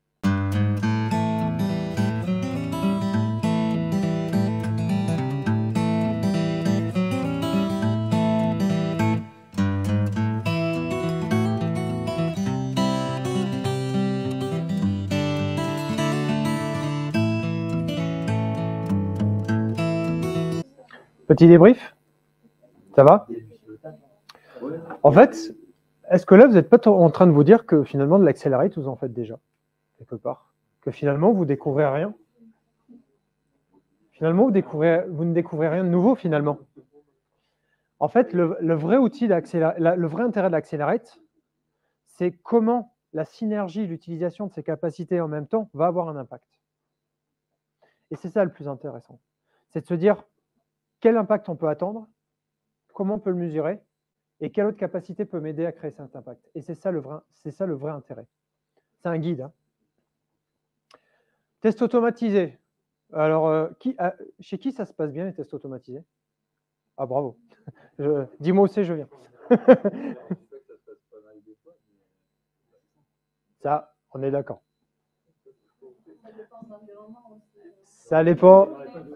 Petit débrief? Ça va? En fait, est-ce que là, vous n'êtes pas en train de vous dire que finalement, de l'Accelerate, vous en faites déjà, quelque part? Que finalement, vous ne découvrez rien? Finalement, vous ne découvrez rien de nouveau, finalement. En fait, le vrai outil le vrai intérêt de l'Accelerate, c'est comment la synergie, l'utilisation de ces capacités en même temps va avoir un impact. Et c'est ça le plus intéressant. C'est de se dire quel impact on peut attendre, comment on peut le mesurer, et quelle autre capacité peut m'aider à créer cet impact. Et c'est ça le vrai intérêt. C'est un guide. Hein. Test automatisé. Alors, chez qui ça se passe bien, les tests automatisés? Ah, bravo. Dis-moi où c'est, je viens. Ça, on est d'accord. Ça dépend.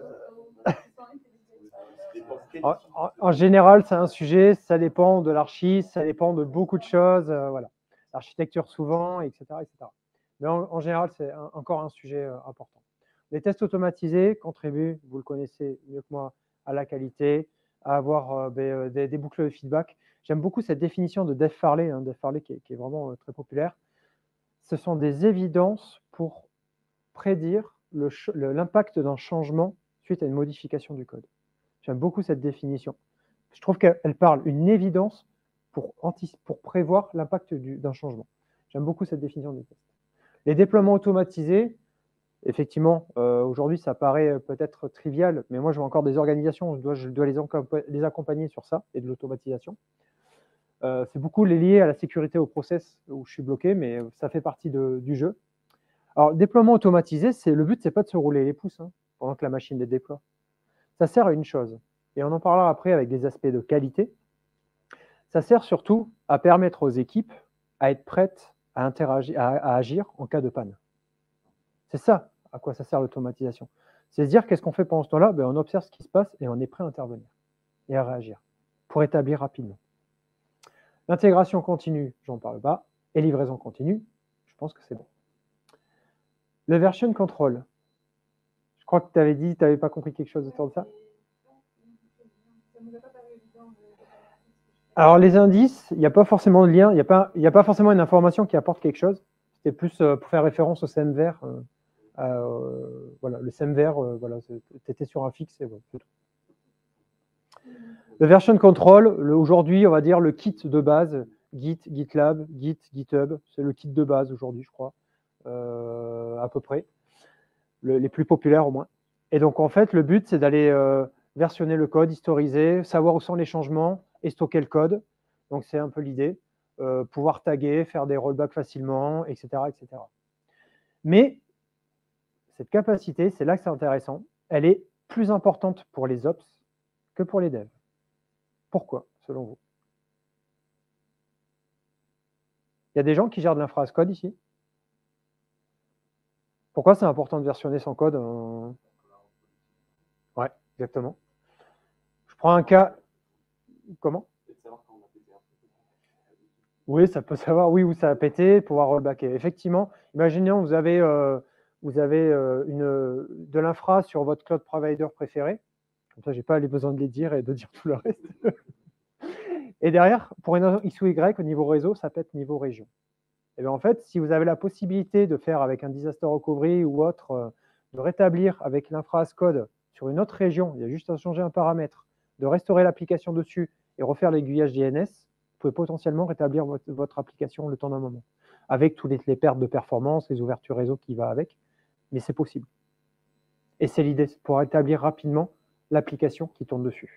En général, c'est un sujet, ça dépend de l'archi, ça dépend de beaucoup de choses. Voilà. L'architecture souvent, etc., etc. Mais en général, c'est encore un sujet important. Les tests automatisés contribuent, vous le connaissez mieux que moi, à la qualité, à avoir des boucles de feedback. J'aime beaucoup cette définition de Dave Farley, Dave Farley qui est vraiment très populaire. Ce sont des évidences pour prédire l'impact d'un changement suite à une modification du code. J'aime beaucoup cette définition. Je trouve qu'elle parle une évidence pour prévoir l'impact d'un changement. J'aime beaucoup cette définition des tests. Les déploiements automatisés, effectivement, aujourd'hui, ça paraît peut-être trivial, mais moi, je vois encore des organisations, je dois les accompagner sur ça et de l'automatisation. C'est beaucoup lié à la sécurité au process où je suis bloqué, mais ça fait partie du jeu. Alors, déploiement automatisé, le but, c'est pas de se rouler les pouces pendant que la machine les déploie. Ça sert à une chose, et on en parlera après avec des aspects de qualité. Ça sert surtout à permettre aux équipes à être prêtes à agir en cas de panne. C'est ça à quoi ça sert l'automatisation. C'est se dire qu'est-ce qu'on fait pendant ce temps-là? On observe ce qui se passe et on est prêt à intervenir et à réagir pour établir rapidement. L'intégration continue, j'en parle pas, et livraison continue, je pense que c'est bon. Le version control. Je crois que tu avais dit, tu n'avais pas compris quelque chose autour de ça? Alors, les indices, il n'y a pas forcément de lien, il n'y a pas forcément une information qui apporte quelque chose. C'était plus pour faire référence au SEM vert. Voilà, le SEM vert, voilà, tu étais sur un fixe et voilà, c'est tout. Le version control, aujourd'hui, on va dire le kit de base, Git, GitLab, Git, GitHub, c'est le kit de base aujourd'hui, je crois, à peu près, les plus populaires au moins. Et donc, en fait, le but, c'est d'aller versionner le code, historiser, savoir où sont les changements et stocker le code. Donc, c'est un peu l'idée. Pouvoir taguer, faire des rollbacks facilement, etc., etc. Mais cette capacité, c'est là que c'est intéressant, elle est plus importante pour les ops que pour les devs. Pourquoi, selon vous? Il y a des gens qui gèrent de l'infra as code ici. Pourquoi c'est important de versionner son code Ouais, exactement. Je prends un cas. Comment? Oui, ça peut savoir oui où ça a pété, pouvoir rollbacker. Effectivement, imaginons vous avez de l'infra sur votre cloud provider préféré. Comme ça, je n'ai pas les besoin de les dire et de dire tout le reste. Et derrière, pour une raison X ou Y, au niveau réseau, ça pète niveau région. Et bien en fait, si vous avez la possibilité de faire avec un disaster recovery ou autre, de rétablir avec l'infra as code sur une autre région, il y a juste à changer un paramètre, de restaurer l'application dessus et refaire l'aiguillage DNS, vous pouvez potentiellement rétablir votre application le temps d'un moment, avec toutes les pertes de performance, les ouvertures réseau qui va avec, mais c'est possible. Et c'est l'idée, pour rétablir rapidement l'application qui tourne dessus.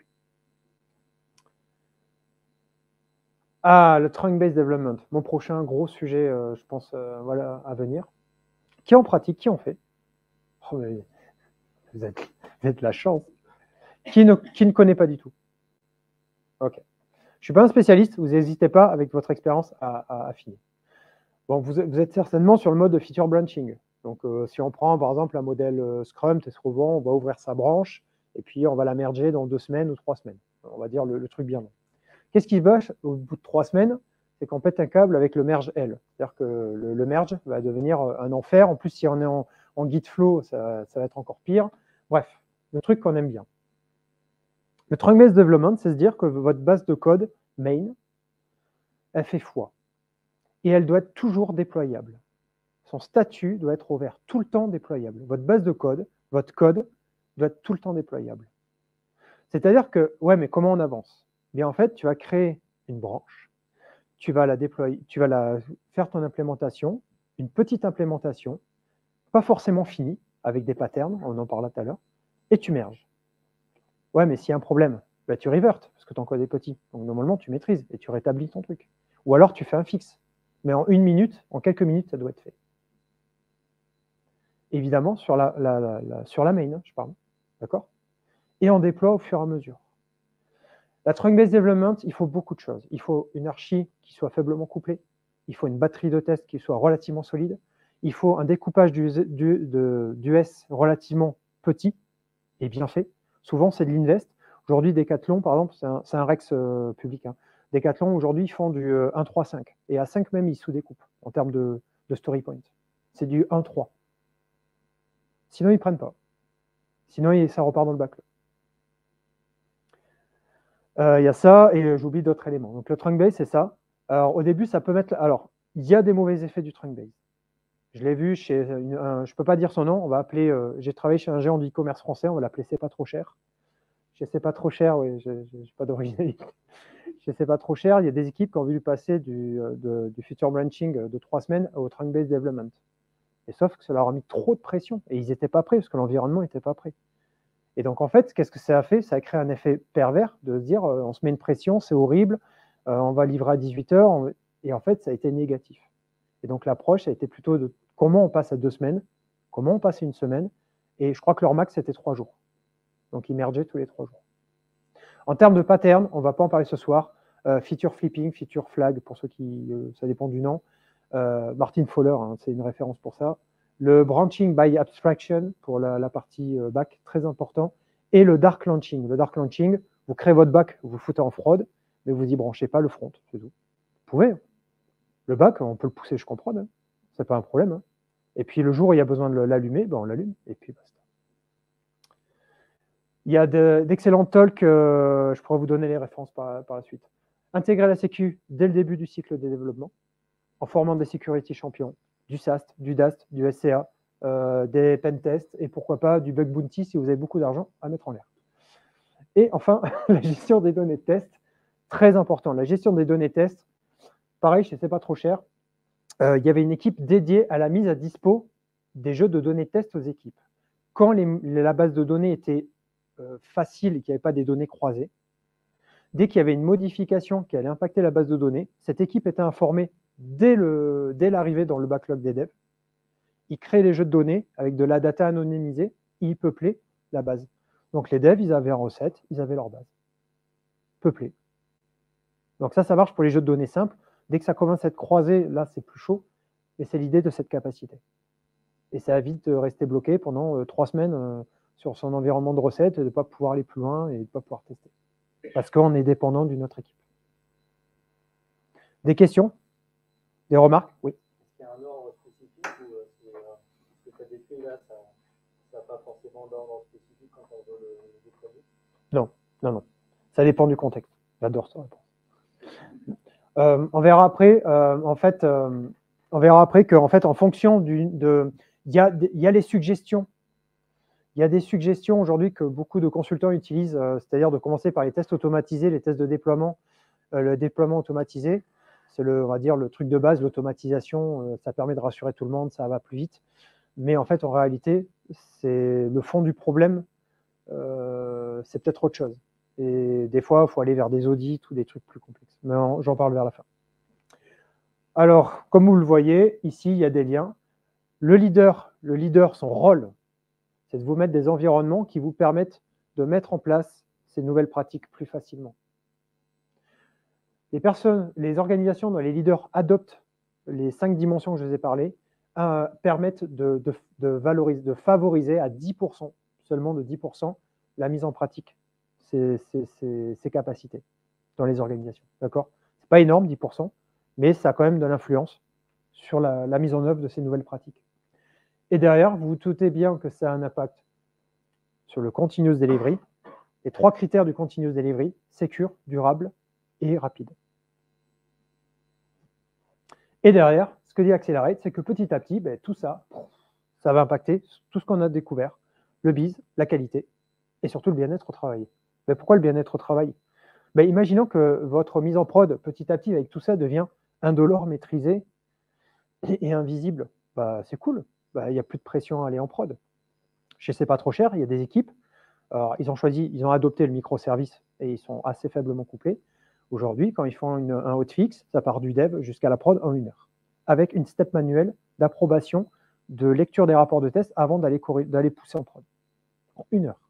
Ah, le trunk-based development, mon prochain gros sujet, je pense, voilà, à venir. Qui en pratique, qui en fait? Oh, vous êtes la chance. Qui ne connaît pas du tout? Ok. Je ne suis pas un spécialiste, vous n'hésitez pas avec votre expérience à affiner. Bon, vous êtes certainement sur le mode de feature branching. Donc, si on prend par exemple un modèle Scrum, c'est souvent, on va ouvrir sa branche et puis on va la merger dans 2 semaines ou 3 semaines. On va dire le truc bien long. Qu'est-ce qui se passe au bout de 3 semaines? C'est qu'on pète un câble avec le merge L. C'est-à-dire que le merge va devenir un enfer. En plus, si on est en Git flow, ça va être encore pire. Bref, le truc qu'on aime bien. Le trunk-based development, c'est se dire que votre base de code main, elle fait foi. Et elle doit être toujours déployable. Son statut doit être ouvert, tout le temps déployable. Votre base de code, votre code, doit être tout le temps déployable. C'est-à-dire que, ouais, mais comment on avance? Bien, en fait, tu vas créer une branche, tu vas la déployer, tu vas faire ton implémentation, une petite implémentation, pas forcément finie, avec des patterns, on en parla tout à l'heure, et tu merges. Ouais, mais s'il y a un problème, bah, tu revertes, parce que ton code est petit. Donc normalement, tu maîtrises et tu rétablis ton truc. Ou alors, tu fais un fixe. Mais en 1 minute, en quelques minutes, ça doit être fait. Évidemment, sur la main, hein, je parle. D'accord? Et on déploie au fur et à mesure. La trunk-based development, il faut beaucoup de choses. Il faut une archi qui soit faiblement couplée. Il faut une batterie de test qui soit relativement solide. Il faut un découpage du S relativement petit et bien fait. Souvent, c'est de l'invest. Aujourd'hui, Decathlon, par exemple, c'est un Rex public. Hein. Decathlon, aujourd'hui, ils font du 1.3.5. Et à 5 même, ils sous-découpent en termes de story point. C'est du 1.3. Sinon, ils ne prennent pas. Sinon, ça repart dans le backlog. Il y a ça, et j'oublie d'autres éléments. Donc, le trunk base, c'est ça. Alors, au début, ça peut mettre... Alors, il y a des mauvais effets du trunk base. Je l'ai vu chez... je ne peux pas dire son nom, on va appeler... j'ai travaillé chez un géant du e-commerce français, on va l'appeler C'est pas trop cher. C'est pas trop cher, oui, je n'ai pas d'originalité. C'est pas trop cher, il y a des équipes qui ont voulu passer du feature branching de 3 semaines au trunk-based development. Et sauf que ça leur a mis trop de pression, et ils n'étaient pas prêts, parce que l'environnement n'était pas prêt. Et donc, en fait, qu'est-ce que ça a fait? Ça a créé un effet pervers de se dire, on se met une pression, c'est horrible, on va livrer à 18 heures, et en fait, ça a été négatif. Et donc, l'approche, ça a été plutôt de comment on passe à 2 semaines, comment on passe à 1 semaine, et je crois que leur max, c'était 3 jours. Donc, ils mergeaient tous les 3 jours. En termes de pattern, on ne va pas en parler ce soir. Feature flipping, feature flag, pour ceux qui, ça dépend du nom. Martin Fowler, hein, c'est une référence pour ça. Le branching by abstraction, pour la partie back, très important. Et le dark launching. Le dark launching, vous créez votre back, vous foutez en fraude, mais vous y branchez pas le front, c'est tout. Vous pouvez. Le back, on peut le pousser, je comprends. Hein. C'est pas un problème. Hein. Et puis le jour où il y a besoin de l'allumer, ben on l'allume. Et puis basta. Il y a d'excellents talks, je pourrais vous donner les références par la suite. Intégrer la sécu dès le début du cycle de développement, en formant des security champions, du SAST, du DAST, du SCA, des pentests et pourquoi pas du bug bounty si vous avez beaucoup d'argent à mettre en l'air. Et enfin, la gestion des données de test, très important. La gestion des données de test, pareil, je ne sais pas trop cher. Il y avait une équipe dédiée à la mise à dispo des jeux de données de test aux équipes. Quand la base de données était facile et qu'il n'y avait pas des données croisées, dès qu'il y avait une modification qui allait impacter la base de données, cette équipe était informée dès l'arrivée dans le backlog des devs. Ils créaient les jeux de données avec de la data anonymisée, ils peuplaient la base. Donc les devs, ils avaient un recette, ils avaient leur base. Peuplée. Donc ça marche pour les jeux de données simples. Dès que ça commence à être croisé, là, c'est plus chaud. Et c'est l'idée de cette capacité. Et ça évite de rester bloqué pendant 3 semaines sur son environnement de recette et de ne pas pouvoir aller plus loin et de ne pas pouvoir tester. Parce qu'on est dépendant d'une autre équipe. Des questions? Des remarques? Oui. Est-ce qu'il y a un ordre spécifique ou ce que tu as décrit là, ça n'a pas forcément d'ordre spécifique quand on veut le déployer? Non. Ça dépend du contexte. J'adore ça. On verra après, on verra après qu'en fait, en fonction il y a les suggestions. Il y a des suggestions aujourd'hui que beaucoup de consultants utilisent, c'est-à-dire de commencer par les tests automatisés, les tests de déploiement, le déploiement automatisé. C'est on va dire, le truc de base, l'automatisation, ça permet de rassurer tout le monde, ça va plus vite. Mais en fait, en réalité, c'est le fond du problème, c'est peut-être autre chose. Et des fois, il faut aller vers des audits ou des trucs plus complexes. Mais j'en parle vers la fin. Alors, comme vous le voyez, ici, il y a des liens. Le leader, son rôle, c'est de vous mettre des environnements qui vous permettent de mettre en place ces nouvelles pratiques plus facilement. Les organisations dont les leaders adoptent les 5 dimensions que je vous ai parlé permettent de favoriser à 10%, seulement de 10%, la mise en pratique ces capacités dans les organisations. D'accord ? C'est pas énorme, 10%, mais ça a quand même de l'influence sur la mise en œuvre de ces nouvelles pratiques. Et derrière, vous vous doutez bien que ça a un impact sur le continuous delivery. Les 3 critères du continuous delivery, secure, durable et rapide. Et derrière, ce que dit Accelerate, c'est que petit à petit, tout ça va impacter tout ce qu'on a découvert, le biz, la qualité et surtout le bien-être au travail. Mais pourquoi le bien-être au travail ? Imaginons que votre mise en prod, petit à petit, avec tout ça, devient indolore, maîtrisé et invisible. C'est cool. Il n'y a plus de pression à aller en prod. Je sais pas trop cher, il y a des équipes. Alors, ils ont adopté le microservice et ils sont assez faiblement couplés. Aujourd'hui, quand ils font un hotfix, ça part du dev jusqu'à la prod en 1 heure, avec une step manuelle d'approbation, de lecture des rapports de test avant d'aller pousser en prod. En 1 heure.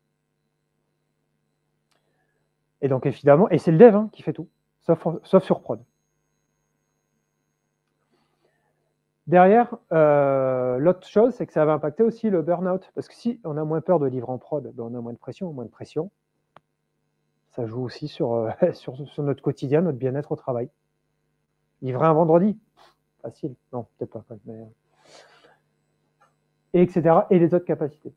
Et donc, évidemment, et c'est le dev qui fait tout, sauf sur prod. Derrière, l'autre chose, c'est que ça va impacter aussi le burn-out. Parce que si on a moins peur de livrer en prod, on a moins de pression. Ça joue aussi sur notre quotidien, notre bien-être au travail. Livrer un vendredi, facile. Non, peut-être pas. Mais... Et etc. Et les autres capacités.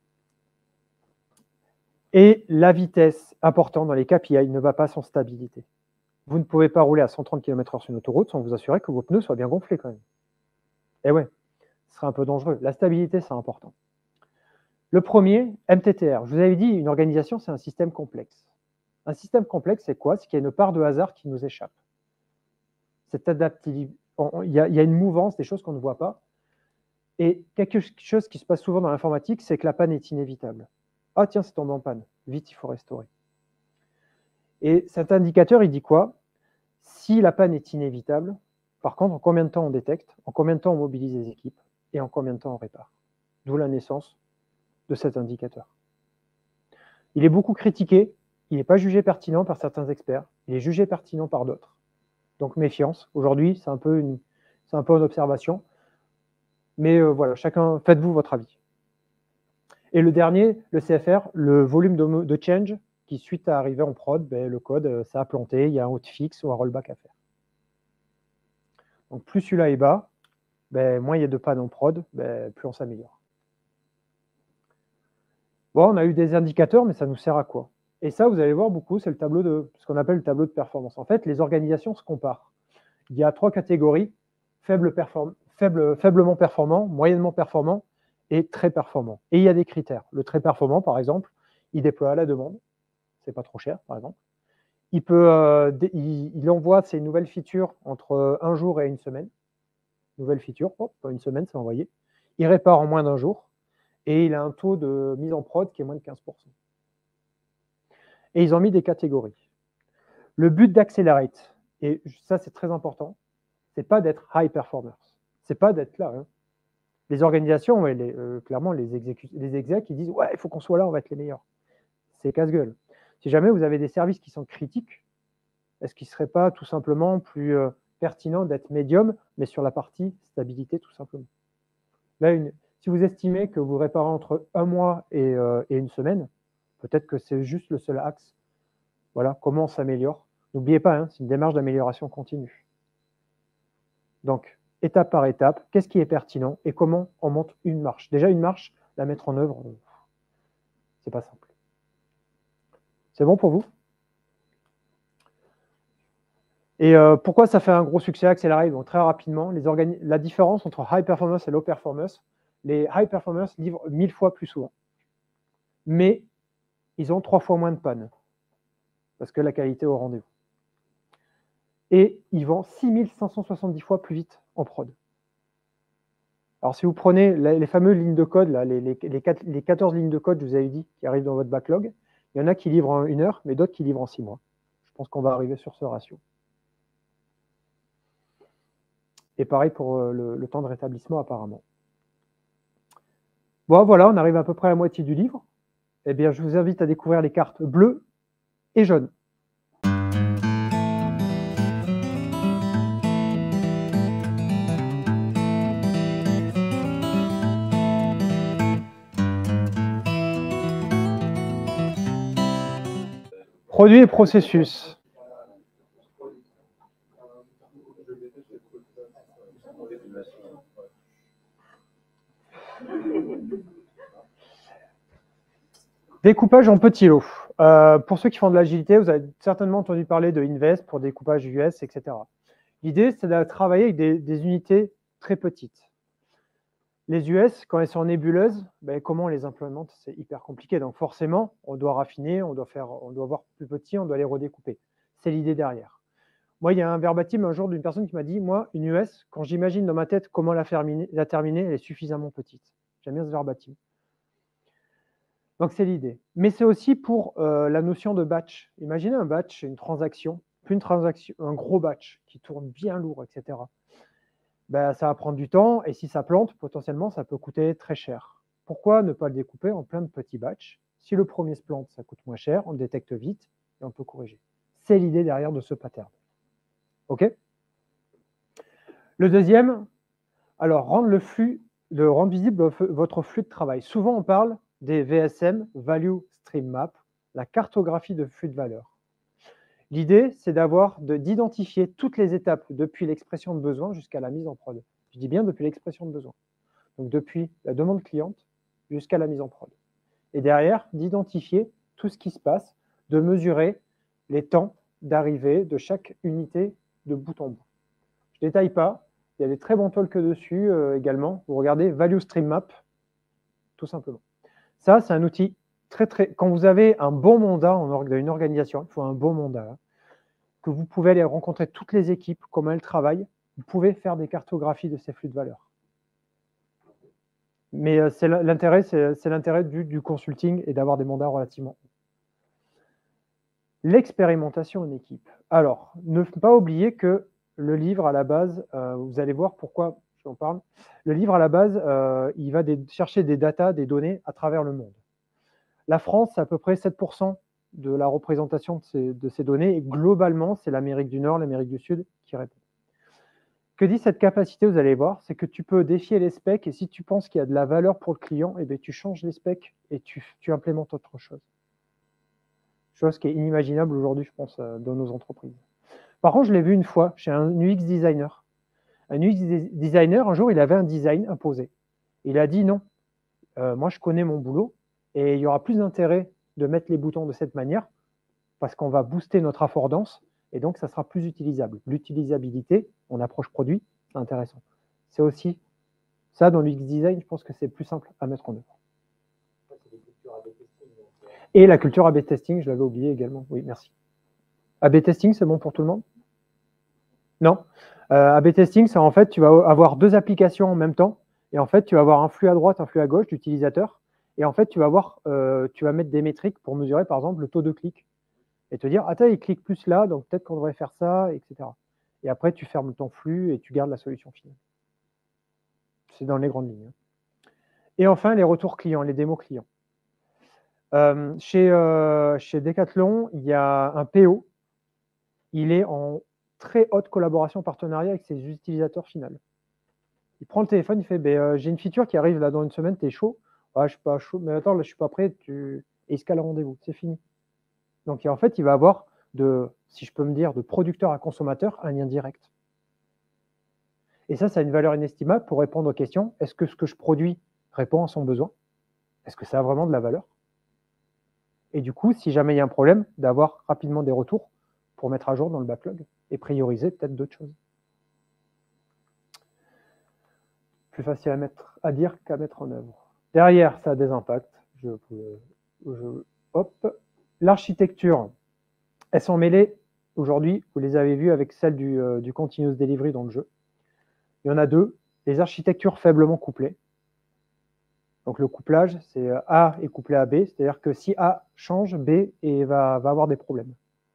Et la vitesse, importante dans les KPI, ne va pas sans stabilité. Vous ne pouvez pas rouler à 130 km/h sur une autoroute sans vous assurer que vos pneus soient bien gonflés quand même. Et ouais, ce serait un peu dangereux. La stabilité, c'est important. Le premier, MTTR. Je vous avais dit, une organisation, c'est un système complexe. Un système complexe, c'est quoi? C'est qu'il y a une part de hasard qui nous échappe. Cette adaptivité, il y a une mouvance, des choses qu'on ne voit pas. Et quelque chose qui se passe souvent dans l'informatique, c'est que la panne est inévitable. Ah tiens, c'est tombé en panne. Vite, il faut restaurer. Et cet indicateur, il dit quoi? Si la panne est inévitable, par contre, en combien de temps on détecte, en combien de temps on mobilise les équipes, et en combien de temps on répare? D'où la naissance de cet indicateur. Il est beaucoup critiqué, il n'est pas jugé pertinent par certains experts, il est jugé pertinent par d'autres. Donc méfiance. Aujourd'hui, c'est un peu une observation. Mais voilà, chacun, faites-vous votre avis. Et le dernier, le CFR, le volume de change, qui suite à arriver en prod, le code, ça a planté, il y a un hotfix ou un rollback à faire. Donc plus celui-là est bas, moins il y a de panne en prod, plus on s'améliore. Bon, on a eu des indicateurs, mais ça nous sert à quoi? Et ça, vous allez voir beaucoup, c'est le tableau de ce qu'on appelle le tableau de performance. En fait, les organisations se comparent. Il y a 3 catégories, faiblement performant, moyennement performant et très performant. Et il y a des critères. Le très performant, par exemple, il déploie à la demande, c'est pas trop cher, par exemple. Il envoie ses nouvelles features entre 1 jour et 1 semaine. Nouvelle feature, hop, 1 semaine, c'est envoyé. Il répare en moins d'1 jour et il a un taux de mise en prod qui est moins de 15%. Et ils ont mis des catégories. Le but d'Accelerate, et ça c'est très important, c'est pas d'être high performers, c'est pas d'être là. Hein. Les organisations, clairement les execs, ils disent ouais, il faut qu'on soit là, on va être les meilleurs. C'est casse-gueule. Si jamais vous avez des services qui sont critiques, est-ce qu'il ne serait pas tout simplement plus pertinent d'être médium, mais sur la partie stabilité tout simplement? Là, si vous estimez que vous réparez entre 1 mois et 1 semaine, peut-être que c'est juste le seul axe. Voilà, comment on s'améliore. N'oubliez pas, hein, c'est une démarche d'amélioration continue. Donc, étape par étape, qu'est-ce qui est pertinent et comment on monte une marche. Déjà, une marche, la mettre en œuvre, c'est pas simple. C'est bon pour vous? Et pourquoi ça fait un gros succès Accelerate? Donc, très rapidement, la différence entre high performance et low performance, les high performance livrent 1000 fois plus souvent. Mais ils ont 3 fois moins de panne, parce que la qualité est au rendez-vous. Et ils vendent 6570 fois plus vite en prod. Alors, si vous prenez les fameuses lignes de code, là, les 14 lignes de code, je vous avais dit, qui arrivent dans votre backlog, il y en a qui livrent en 1 heure, mais d'autres qui livrent en 6 mois. Je pense qu'on va arriver sur ce ratio. Et pareil pour le temps de rétablissement, apparemment. Bon, voilà, on arrive à peu près à la moitié du livre. Eh bien, je vous invite à découvrir les cartes bleues et jaunes. Produits et processus. Découpage en petits lots. Pour ceux qui font de l'agilité, vous avez certainement entendu parler de Invest pour découpage US, etc. L'idée, c'est de travailler avec des unités très petites. Les US, quand elles sont nébuleuses, ben, comment on les implémente? C'est hyper compliqué. Donc forcément, on doit raffiner, on doit voir plus petit, on doit les redécouper. C'est l'idée derrière. Moi, il y a un verbatim un jour d'une personne qui m'a dit, moi, une US, quand j'imagine dans ma tête comment la terminer, elle est suffisamment petite. J'aime bien ce verbatim. Donc, c'est l'idée. Mais c'est aussi pour la notion de batch. Imaginez un batch, une transaction, puis un gros batch qui tourne bien lourd, etc. Ben, ça va prendre du temps, et si ça plante, potentiellement, ça peut coûter très cher. Pourquoi ne pas le découper en plein de petits batchs? Si le premier se plante, ça coûte moins cher, on le détecte vite, et on peut corriger. C'est l'idée derrière de ce pattern. OK? Le deuxième, alors, rendre visible votre flux de travail. Souvent, on parle des VSM, Value Stream Map, la cartographie de flux de valeur. L'idée, c'est d'identifier toutes les étapes depuis l'expression de besoin jusqu'à la mise en prod. Je dis bien depuis l'expression de besoin. Donc, depuis la demande cliente jusqu'à la mise en prod. Et derrière, d'identifier tout ce qui se passe, de mesurer les temps d'arrivée de chaque unité de bout en bout. Je ne détaille pas. Il y a des très bons talks dessus également. Vous regardez Value Stream Map, tout simplement. Ça, c'est un outil quand vous avez un bon mandat dans une organisation, il faut un bon mandat, que vous pouvez aller rencontrer toutes les équipes, comment elles travaillent, vous pouvez faire des cartographies de ces flux de valeur. Mais c'est l'intérêt du consulting et d'avoir des mandats relativement hauts. L'expérimentation en équipe. Alors, ne pas oublier que le livre, à la base, vous allez voir pourquoi j'en parle. Le livre, à la base, il va chercher des datas, des données à travers le monde. La France, c'est à peu près 7% de la représentation de ces données. Et globalement, c'est l'Amérique du Nord, l'Amérique du Sud qui répond. Que dit cette capacité, vous allez voir, c'est que tu peux défier les specs et si tu penses qu'il y a de la valeur pour le client, eh bien, tu changes les specs et tu implémentes autre chose. Chose qui est inimaginable aujourd'hui, je pense, dans nos entreprises. Par contre, je l'ai vu une fois chez un UX designer. Un UX designer, un jour, il avait un design imposé. Il a dit non, moi je connais mon boulot et il y aura plus d'intérêt de mettre les boutons de cette manière parce qu'on va booster notre affordance et donc ça sera plus utilisable. L'utilisabilité, on approche produit, c'est intéressant. C'est aussi ça dans l'UX design, je pense que c'est plus simple à mettre en œuvre. Et la culture A/B testing, je l'avais oublié également. Oui, merci. A/B testing, c'est bon pour tout le monde? Non. A/B testing, c'est en fait, tu vas avoir deux applications en même temps. Et en fait, tu vas avoir un flux à droite, un flux à gauche d'utilisateurs. Et en fait, tu vas mettre des métriques pour mesurer, par exemple, le taux de clic. Et te dire, attends, il clique plus là, donc peut-être qu'on devrait faire ça, etc. Et après, tu fermes ton flux et tu gardes la solution finale. C'est dans les grandes lignes. Et enfin, les retours clients, les démos clients. Chez Decathlon, il y a un PO. Il est en très haute collaboration, partenariat avec ses utilisateurs finaux. Il prend le téléphone, il fait j'ai une feature qui arrive là dans une semaine, t'es chaud? Ah, je suis pas chaud, mais attends, là je suis pas prêt. Et il se cale le rendez-vous, c'est fini. Donc en fait, il va avoir si je peux me dire, de producteur à consommateur, un lien direct. Et ça a une valeur inestimable pour répondre aux questions. Est-ce que ce que je produis répond à son besoin? Est-ce que ça a vraiment de la valeur? Et du coup, si jamais il y a un problème, d'avoir rapidement des retours pour mettre à jour dans le backlog et prioriser peut-être d'autres choses. Plus facile à dire qu'à mettre en œuvre. Derrière, ça a des impacts. Hop. L'architecture, elles sont mêlées aujourd'hui, vous les avez vues avec celle du continuous delivery dans le jeu. Il y en a deux, les architectures faiblement couplées. Donc le couplage, c'est A est couplé à B, c'est-à-dire que si A change, B va avoir des problèmes.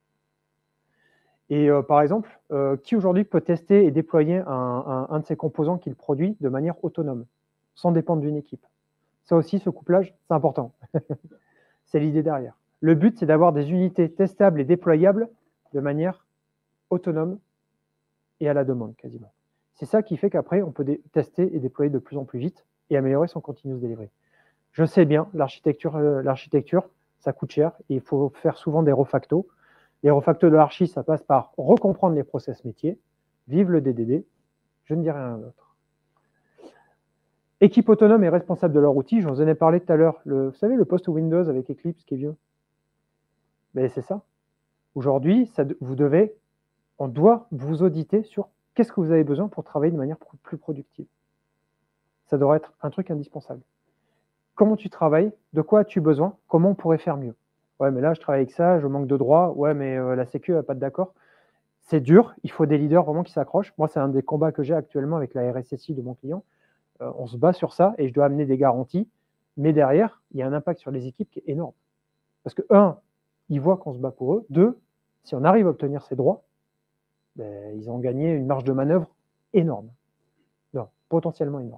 Et par exemple, qui aujourd'hui peut tester et déployer un de ses composants qu'il produit de manière autonome, sans dépendre d'une équipe? Ça aussi, ce couplage, c'est important. C'est l'idée derrière. Le but, c'est d'avoir des unités testables et déployables de manière autonome et à la demande, quasiment. C'est ça qui fait qu'après, on peut tester et déployer de plus en plus vite et améliorer son continuous delivery. Je sais bien, l'architecture, ça coûte cher et il faut faire souvent des refactos. Les refactos de l'archi, ça passe par recomprendre les process métiers, vive le DDD, je ne dis rien d'autre. Équipe autonome et responsable de leur outil, je vous en ai parlé tout à l'heure. Vous savez, le post Windows avec Eclipse qui est vieux? Mais c'est ça. Aujourd'hui, on doit vous auditer sur qu'est-ce que vous avez besoin pour travailler de manière plus productive. Ça devrait être un truc indispensable. Comment tu travailles? De quoi as-tu besoin? Comment on pourrait faire mieux? Ouais, mais là, je travaille avec ça, je manque de droits. Ouais, mais la Sécu n'a pas de d'accord. C'est dur, il faut des leaders vraiment qui s'accrochent. Moi, c'est un des combats que j'ai actuellement avec la RSSI de mon client. On se bat sur ça et je dois amener des garanties. Mais derrière, il y a un impact sur les équipes qui est énorme. Parce que, un, ils voient qu'on se bat pour eux. Deux, si on arrive à obtenir ces droits, ils ont gagné une marge de manœuvre énorme. Non, potentiellement énorme.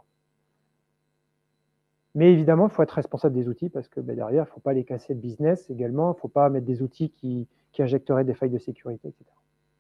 Mais évidemment, il faut être responsable des outils parce que derrière, il ne faut pas les casser le business également. Il ne faut pas mettre des outils qui injecteraient des failles de sécurité, etc.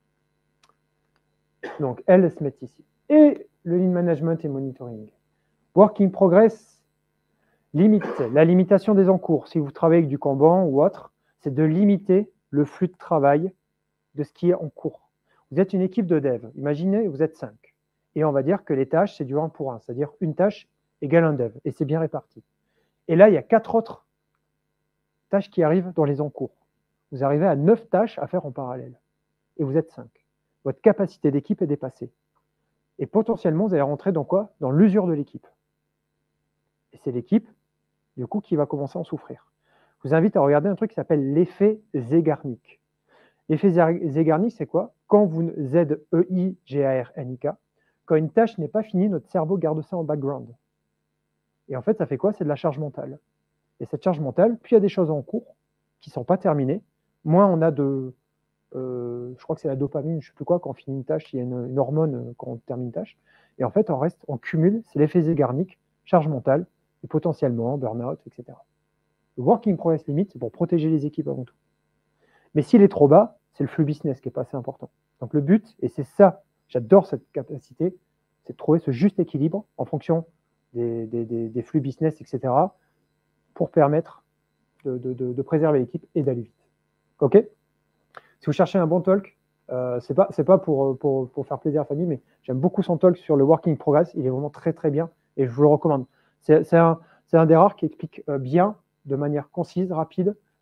Donc, elles se mettent ici. Et le lean management et monitoring. Work in progress, la limitation des encours. Si vous travaillez avec du Kanban ou autre, c'est de limiter le flux de travail de ce qui est en cours. Vous êtes une équipe de dev. Imaginez, vous êtes 5. Et on va dire que les tâches, c'est du 1 pour 1. C'est-à-dire une tâche égale un dev. Et c'est bien réparti. Et là, il y a 4 autres tâches qui arrivent dans les encours. Vous arrivez à 9 tâches à faire en parallèle. Et vous êtes 5. Votre capacité d'équipe est dépassée. Et potentiellement, vous allez rentrer dans quoi? Dans l'usure de l'équipe. Et c'est l'équipe, du coup, qui va commencer à en souffrir. Je vous invite à regarder un truc qui s'appelle l'effet Zeigarnik. L'effet Zeigarnik, c'est quoi? Quand vous Z-E-I-G-A-R-N-I-K, quand une tâche n'est pas finie, notre cerveau garde ça en background. Et en fait, ça fait quoi? C'est de la charge mentale. Et cette charge mentale, plus il y a des choses en cours qui ne sont pas terminées, moins on a de... je crois que c'est la dopamine, je ne sais plus quoi, quand on finit une tâche, il y a une hormone quand on termine une tâche. Et en fait, on cumule, c'est l'effet Zeigarnik, charge mentale, et potentiellement burn-out, etc. Le working progress limit, c'est pour protéger les équipes avant tout. Mais s'il est trop bas, c'est le flux business qui n'est pas assez important. Donc le but, et c'est ça, j'adore cette capacité, c'est de trouver ce juste équilibre en fonction des flux business, etc., pour permettre de préserver l'équipe et d'aller vite. OK? Si vous cherchez un bon talk, c'est pas pour faire plaisir à la famille, mais j'aime beaucoup son talk sur le working progress. Il est vraiment très, très bien et je vous le recommande. C'est un des rares qui explique bien, de manière concise, rapide,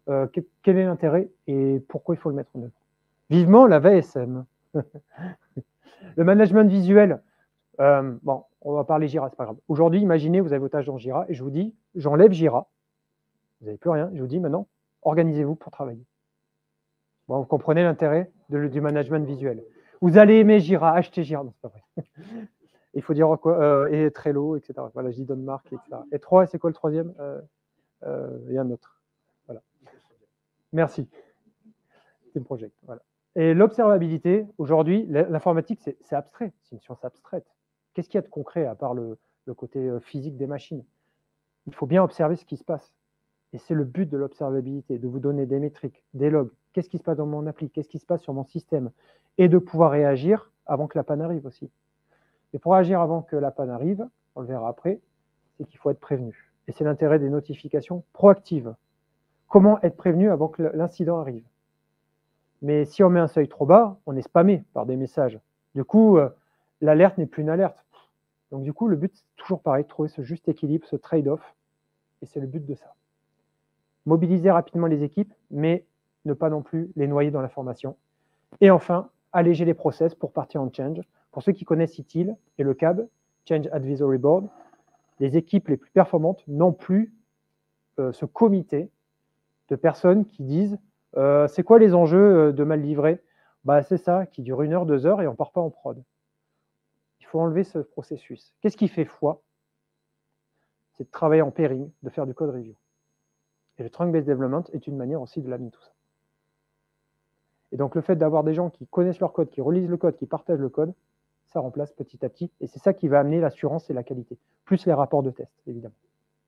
quel est l'intérêt et pourquoi il faut le mettre en œuvre. Vivement la VSM. Le management visuel, bon, on va parler Jira, c'est pas grave. Aujourd'hui, imaginez, vous avez vos tâches dans Jira et je vous dis, j'enlève Jira, vous n'avez plus rien, je vous dis maintenant, organisez-vous pour travailler. Bon, vous comprenez l'intérêt du management visuel. Vous allez aimer Jira, acheter Jira, non, c'est pas vrai. Il faut dire quoi, et Trello, etc. Voilà, je dis Donmark, etc. Et 3, c'est quoi le troisième? Il y a un autre. Voilà. Merci. Team Project. Voilà. Et l'observabilité, aujourd'hui, l'informatique, c'est abstrait, c'est une science abstraite. Qu'est-ce qu'il y a de concret à part le côté physique des machines? Il faut bien observer ce qui se passe. Et c'est le but de l'observabilité, de vous donner des métriques, des logs. Qu'est-ce qui se passe dans mon appli? Qu'est-ce qui se passe sur mon système? Et de pouvoir réagir avant que la panne arrive aussi. Et pour agir avant que la panne arrive, on le verra après, c'est qu'il faut être prévenu. Et c'est l'intérêt des notifications proactives. Comment être prévenu avant que l'incident arrive? Mais si on met un seuil trop bas, on est spammé par des messages. Du coup, l'alerte n'est plus une alerte. Donc du coup, le but, c'est toujours pareil, de trouver ce juste équilibre, ce trade-off. Et c'est le but de ça. Mobiliser rapidement les équipes, mais ne pas non plus les noyer dans l'information. Et enfin, alléger les process pour partir en change. Pour ceux qui connaissent ITIL et le CAB, Change Advisory Board, les équipes les plus performantes n'ont plus ce comité de personnes qui disent c'est quoi les enjeux de mal livré? Bah, c'est ça, qui dure 1 heure, 2 heures et on ne part pas en prod. Il faut enlever ce processus. Qu'est-ce qui fait foi? C'est de travailler en pairing, de faire du code review. Et le trunk-based development est une manière aussi de l'amener tout ça. Et donc le fait d'avoir des gens qui connaissent leur code, qui relisent le code, qui partagent le code, ça remplace petit à petit. Et c'est ça qui va amener l'assurance et la qualité. Plus les rapports de test, évidemment.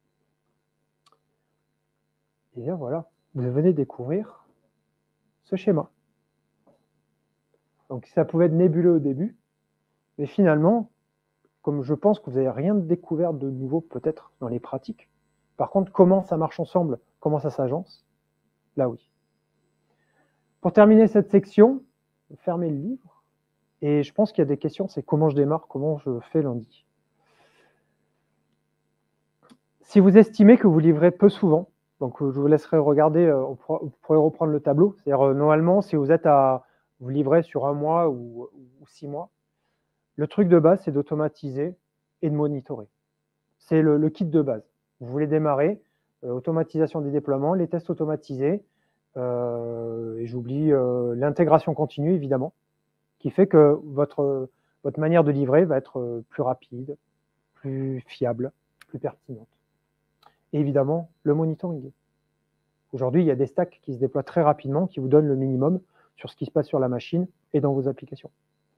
Et bien voilà, vous venez découvrir ce schéma. Donc ça pouvait être nébuleux au début, mais finalement, comme je pense que vous n'avez rien découvert de nouveau peut-être dans les pratiques, par contre, comment ça marche ensemble, comment ça s'agence, là oui. Pour terminer cette section, fermez le livre, et je pense qu'il y a des questions, c'est comment je démarre, comment je fais lundi. Si vous estimez que vous livrez peu souvent, donc je vous laisserai regarder, vous pourrez reprendre le tableau, c'est-à-dire normalement, si vous êtes vous livrez sur 1 mois ou 6 mois, le truc de base, c'est d'automatiser et de monitorer. C'est le kit de base. Vous voulez démarrer, automatisation des déploiements, les tests automatisés, et j'oublie l'intégration continue, évidemment, qui fait que votre manière de livrer va être plus rapide, plus fiable, plus pertinente. Et évidemment, le monitoring. Aujourd'hui, il y a des stacks qui se déploient très rapidement, qui vous donnent le minimum sur ce qui se passe sur la machine et dans vos applications.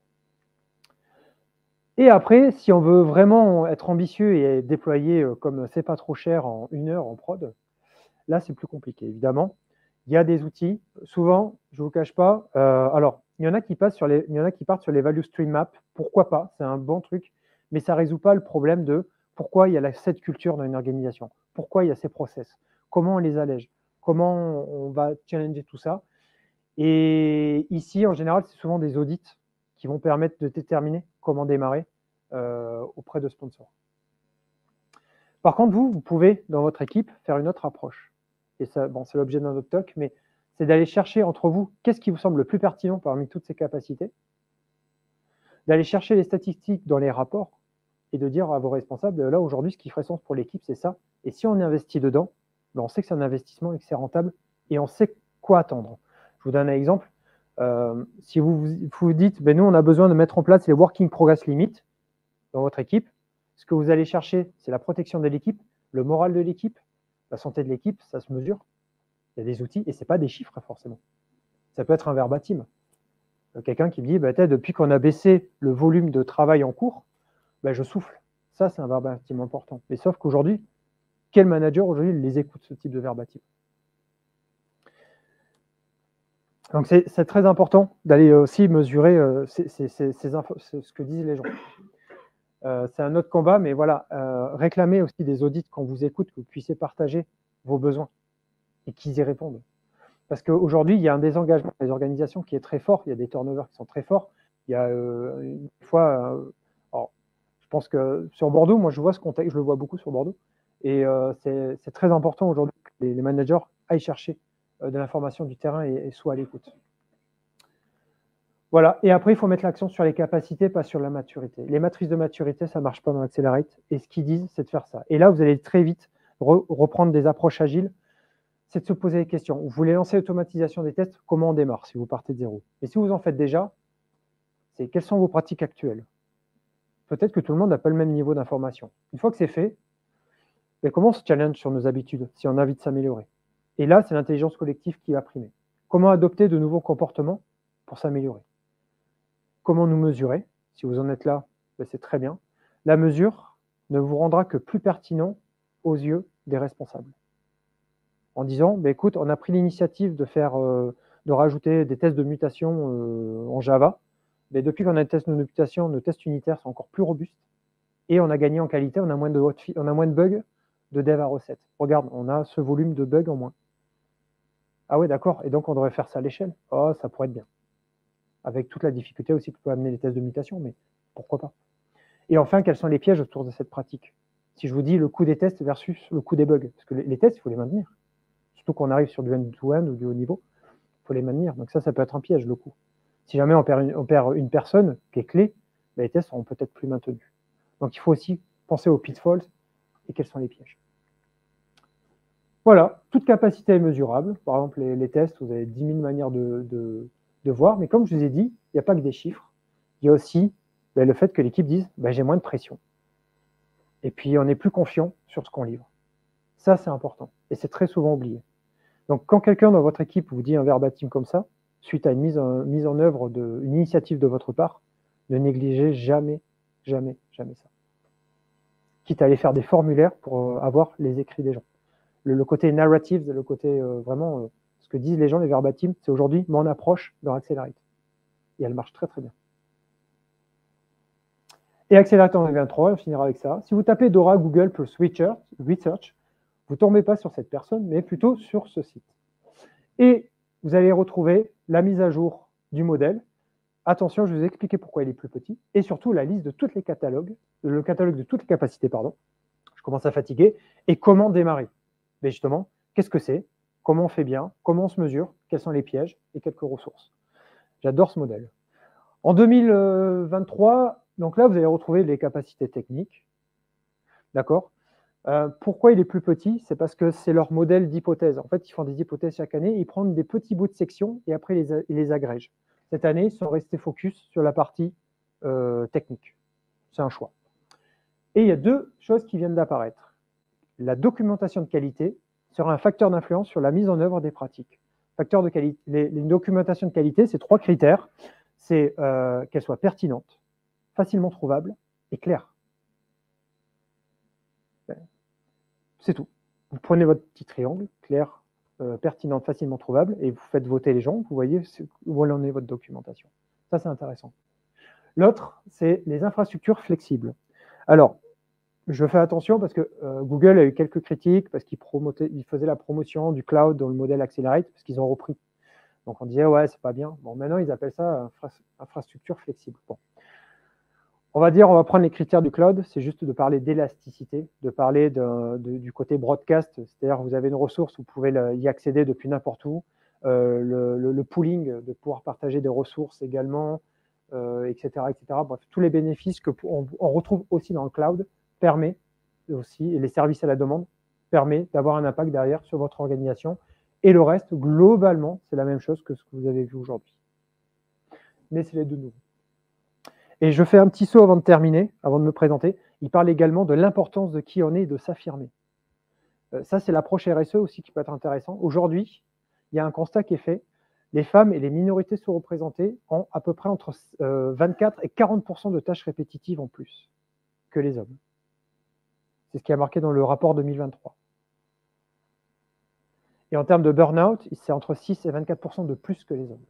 Et après, si on veut vraiment être ambitieux et déployer comme c'est pas trop cher en 1 heure en prod, là c'est plus compliqué. Évidemment, il y a des outils. Souvent, je ne vous cache pas. Alors, il y en a qui partent sur les value stream maps. Pourquoi pas? C'est un bon truc, mais ça ne résout pas le problème de pourquoi il y a cette culture dans une organisation. Pourquoi il y a ces process? Comment on les allège? Comment on va challenger tout ça? Et ici, en général, c'est souvent des audits qui vont permettre de déterminer comment démarrer auprès de sponsors. Par contre, vous pouvez, dans votre équipe, faire une autre approche. Et ça, bon, c'est l'objet d'un autre talk, mais c'est d'aller chercher entre vous qu'est-ce qui vous semble le plus pertinent parmi toutes ces capacités, d'aller chercher les statistiques dans les rapports et de dire à vos responsables, là, aujourd'hui, ce qui ferait sens pour l'équipe, c'est ça. Et si on investit dedans, ben, on sait que c'est un investissement et que c'est rentable et on sait quoi attendre. Je vous donne un exemple. Si vous dites, ben nous, on a besoin de mettre en place les Working Progress Limits dans votre équipe, ce que vous allez chercher, c'est la protection de l'équipe, le moral de l'équipe, la santé de l'équipe, ça se mesure. Il y a des outils, et ce n'est pas des chiffres forcément. Ça peut être un verbatim. Quelqu'un qui me dit, ben, depuis qu'on a baissé le volume de travail en cours, ben, je souffle. Ça, c'est un verbatim important. Mais sauf qu'aujourd'hui, quel manager aujourd'hui les écoute, ce type de verbatim? Donc c'est très important d'aller aussi mesurer ce que disent les gens. C'est un autre combat, mais voilà, réclamez aussi des audits quand vous écoute, que vous puissiez partager vos besoins et qu'ils y répondent. Parce qu'aujourd'hui, il y a un désengagement des organisations qui est très fort, il y a des turnovers qui sont très forts. Il y a une fois, alors, je pense que sur Bordeaux, moi je vois ce contexte, je le vois beaucoup sur Bordeaux, et c'est très important aujourd'hui que les managers aillent chercher de l'information du terrain et soient à l'écoute. Voilà, et après, il faut mettre l'accent sur les capacités, pas sur la maturité. Les matrices de maturité, ça ne marche pas dans Accelerate, et ce qu'ils disent, c'est de faire ça. Et là, vous allez très vite reprendre des approches agiles, c'est de se poser des questions. Vous voulez lancer l'automatisation des tests, comment on démarre si vous partez de zéro? Et si vous en faites déjà, c'est quelles sont vos pratiques actuelles? Peut-être que tout le monde n'a pas le même niveau d'information. Une fois que c'est fait, mais comment on se challenge sur nos habitudes si on a envie de s'améliorer? Et là, c'est l'intelligence collective qui va primer. Comment adopter de nouveaux comportements pour s'améliorer? Comment nous mesurer? Si vous en êtes là, ben c'est très bien. La mesure ne vous rendra que plus pertinent aux yeux des responsables. En disant, ben écoute, on a pris l'initiative de rajouter des tests de mutation en Java, mais depuis qu'on a des tests de mutation, nos tests unitaires sont encore plus robustes, et on a gagné en qualité, on a moins de bugs de dev à recette. Regarde, on a ce volume de bugs en moins. Ah ouais, d'accord, et donc on devrait faire ça à l'échelle. Oh, ça pourrait être bien. Avec toute la difficulté aussi que peut amener les tests de mutation, mais pourquoi pas. Et enfin, quels sont les pièges autour de cette pratique? Si je vous dis le coût des tests versus le coût des bugs, parce que les tests, il faut les maintenir. Surtout qu'on arrive sur du end-to-end ou du haut niveau, il faut les maintenir. Donc ça peut être un piège, le coût. Si jamais on perd une personne qui est clé, ben les tests seront peut-être plus maintenus. Donc il faut aussi penser aux pitfalls et quels sont les pièges. Voilà, toute capacité est mesurable. Par exemple, les tests, vous avez 10 000 manières de voir, mais comme je vous ai dit, il n'y a pas que des chiffres. Il y a aussi le fait que l'équipe dise j'ai moins de pression. Et puis on est plus confiant sur ce qu'on livre. Ça, c'est important. Et c'est très souvent oublié. Donc quand quelqu'un dans votre équipe vous dit un verbatim comme ça, suite à une mise en œuvre une initiative de votre part, ne négligez jamais, jamais, jamais ça. Quitte à aller faire des formulaires pour avoir les écrits des gens. Le côté narrative, le côté vraiment ce que disent les gens, les verbatims, c'est aujourd'hui mon approche dans Accelerate. Et elle marche très très bien. Et Accelerate en 2023, on finira avec ça. Si vous tapez Dora, Google plus Research, vous ne tombez pas sur cette personne, mais plutôt sur ce site. Et vous allez retrouver la mise à jour du modèle. Attention, je vais vous expliquer pourquoi il est plus petit. Et surtout, la liste de tous les catalogues, le catalogue de toutes les capacités, pardon. Je commence à fatiguer. Et comment démarrer? Mais justement, qu'est-ce que c'est? Comment on fait bien? Comment on se mesure? Quels sont les pièges? Et quelques ressources. J'adore ce modèle. En 2023, donc là, vous allez retrouver les capacités techniques. D'accord? Pourquoi il est plus petit? C'est parce que c'est leur modèle d'hypothèse. En fait, ils font des hypothèses chaque année, ils prennent des petits bouts de section et après, ils les agrègent. Cette année, ils sont restés focus sur la partie technique. C'est un choix. Et il y a deux choses qui viennent d'apparaître. La documentation de qualité sera un facteur d'influence sur la mise en œuvre des pratiques. Facteur de qualité, les documentations de qualité, c'est 3 critères. C'est qu'elles soient pertinentes, facilement trouvables et claires. C'est tout. Vous prenez votre petit triangle, clair, pertinente, facilement trouvable, et vous faites voter les gens, vous voyez où en est votre documentation. Ça, c'est intéressant. L'autre, c'est les infrastructures flexibles. Alors, je fais attention parce que Google a eu quelques critiques parce qu'ils faisaient la promotion du cloud dans le modèle Accelerate parce qu'ils ont repris. Donc on disait, ouais, c'est pas bien. Bon, maintenant, ils appellent ça infrastructure flexible. Bon. On va dire, on va prendre les critères du cloud, c'est juste de parler d'élasticité, de parler du côté broadcast, c'est-à-dire vous avez une ressource, vous pouvez y accéder depuis n'importe où, le pooling, de pouvoir partager des ressources également, etc., etc. Bref, tous les bénéfices qu'on retrouve aussi dans le cloud permet aussi, et les services à la demande, permet d'avoir un impact derrière sur votre organisation. Et le reste, globalement, c'est la même chose que ce que vous avez vu aujourd'hui. Mais c'est les deux nouveaux. Et je fais un petit saut avant de terminer, avant de me présenter. Il parle également de l'importance de qui on est et de s'affirmer. Ça, c'est l'approche RSE aussi qui peut être intéressant. Aujourd'hui, il y a un constat qui est fait. Les femmes et les minorités sous-représentées ont à peu près entre 24 et 40% de tâches répétitives en plus que les hommes. C'est ce qui est marqué dans le rapport 2023. Et en termes de burn-out, c'est entre 6 et 24% de plus que les hommes.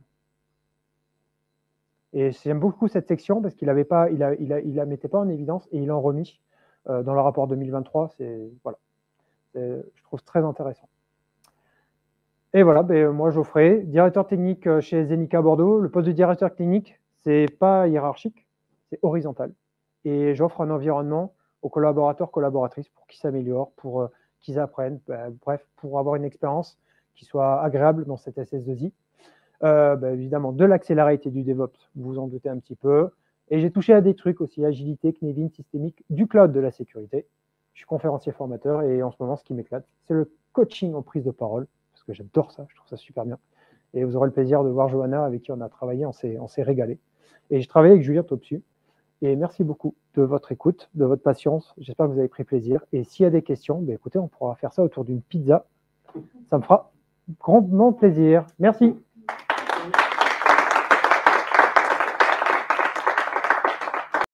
Et j'aime beaucoup cette section parce qu'il la mettait pas en évidence et il l'a remis dans le rapport 2023. Voilà, je trouve très intéressant. Et voilà, moi Geoffrey, directeur technique chez Zenica Bordeaux. Le poste de directeur technique, c'est pas hiérarchique, c'est horizontal. Et j'offre un environnement aux collaborateurs, collaboratrices pour qu'ils s'améliorent, pour qu'ils apprennent, bref, pour avoir une expérience qui soit agréable dans cette SS2I. Évidemment, de l'Accelerate et du DevOps, vous vous en doutez un petit peu. Et j'ai touché à des trucs aussi, agilité, Knevin, systémique, du cloud, de la sécurité. Je suis conférencier formateur et en ce moment, ce qui m'éclate, c'est le coaching en prise de parole, parce que j'adore ça, je trouve ça super bien. Et vous aurez le plaisir de voir Johanna, avec qui on a travaillé, on s'est régalé. Et je travaille avec Julien Topsu. Et merci beaucoup de votre écoute, de votre patience. J'espère que vous avez pris plaisir. Et s'il y a des questions, écoutez, on pourra faire ça autour d'une pizza. Ça me fera grandement plaisir. Merci.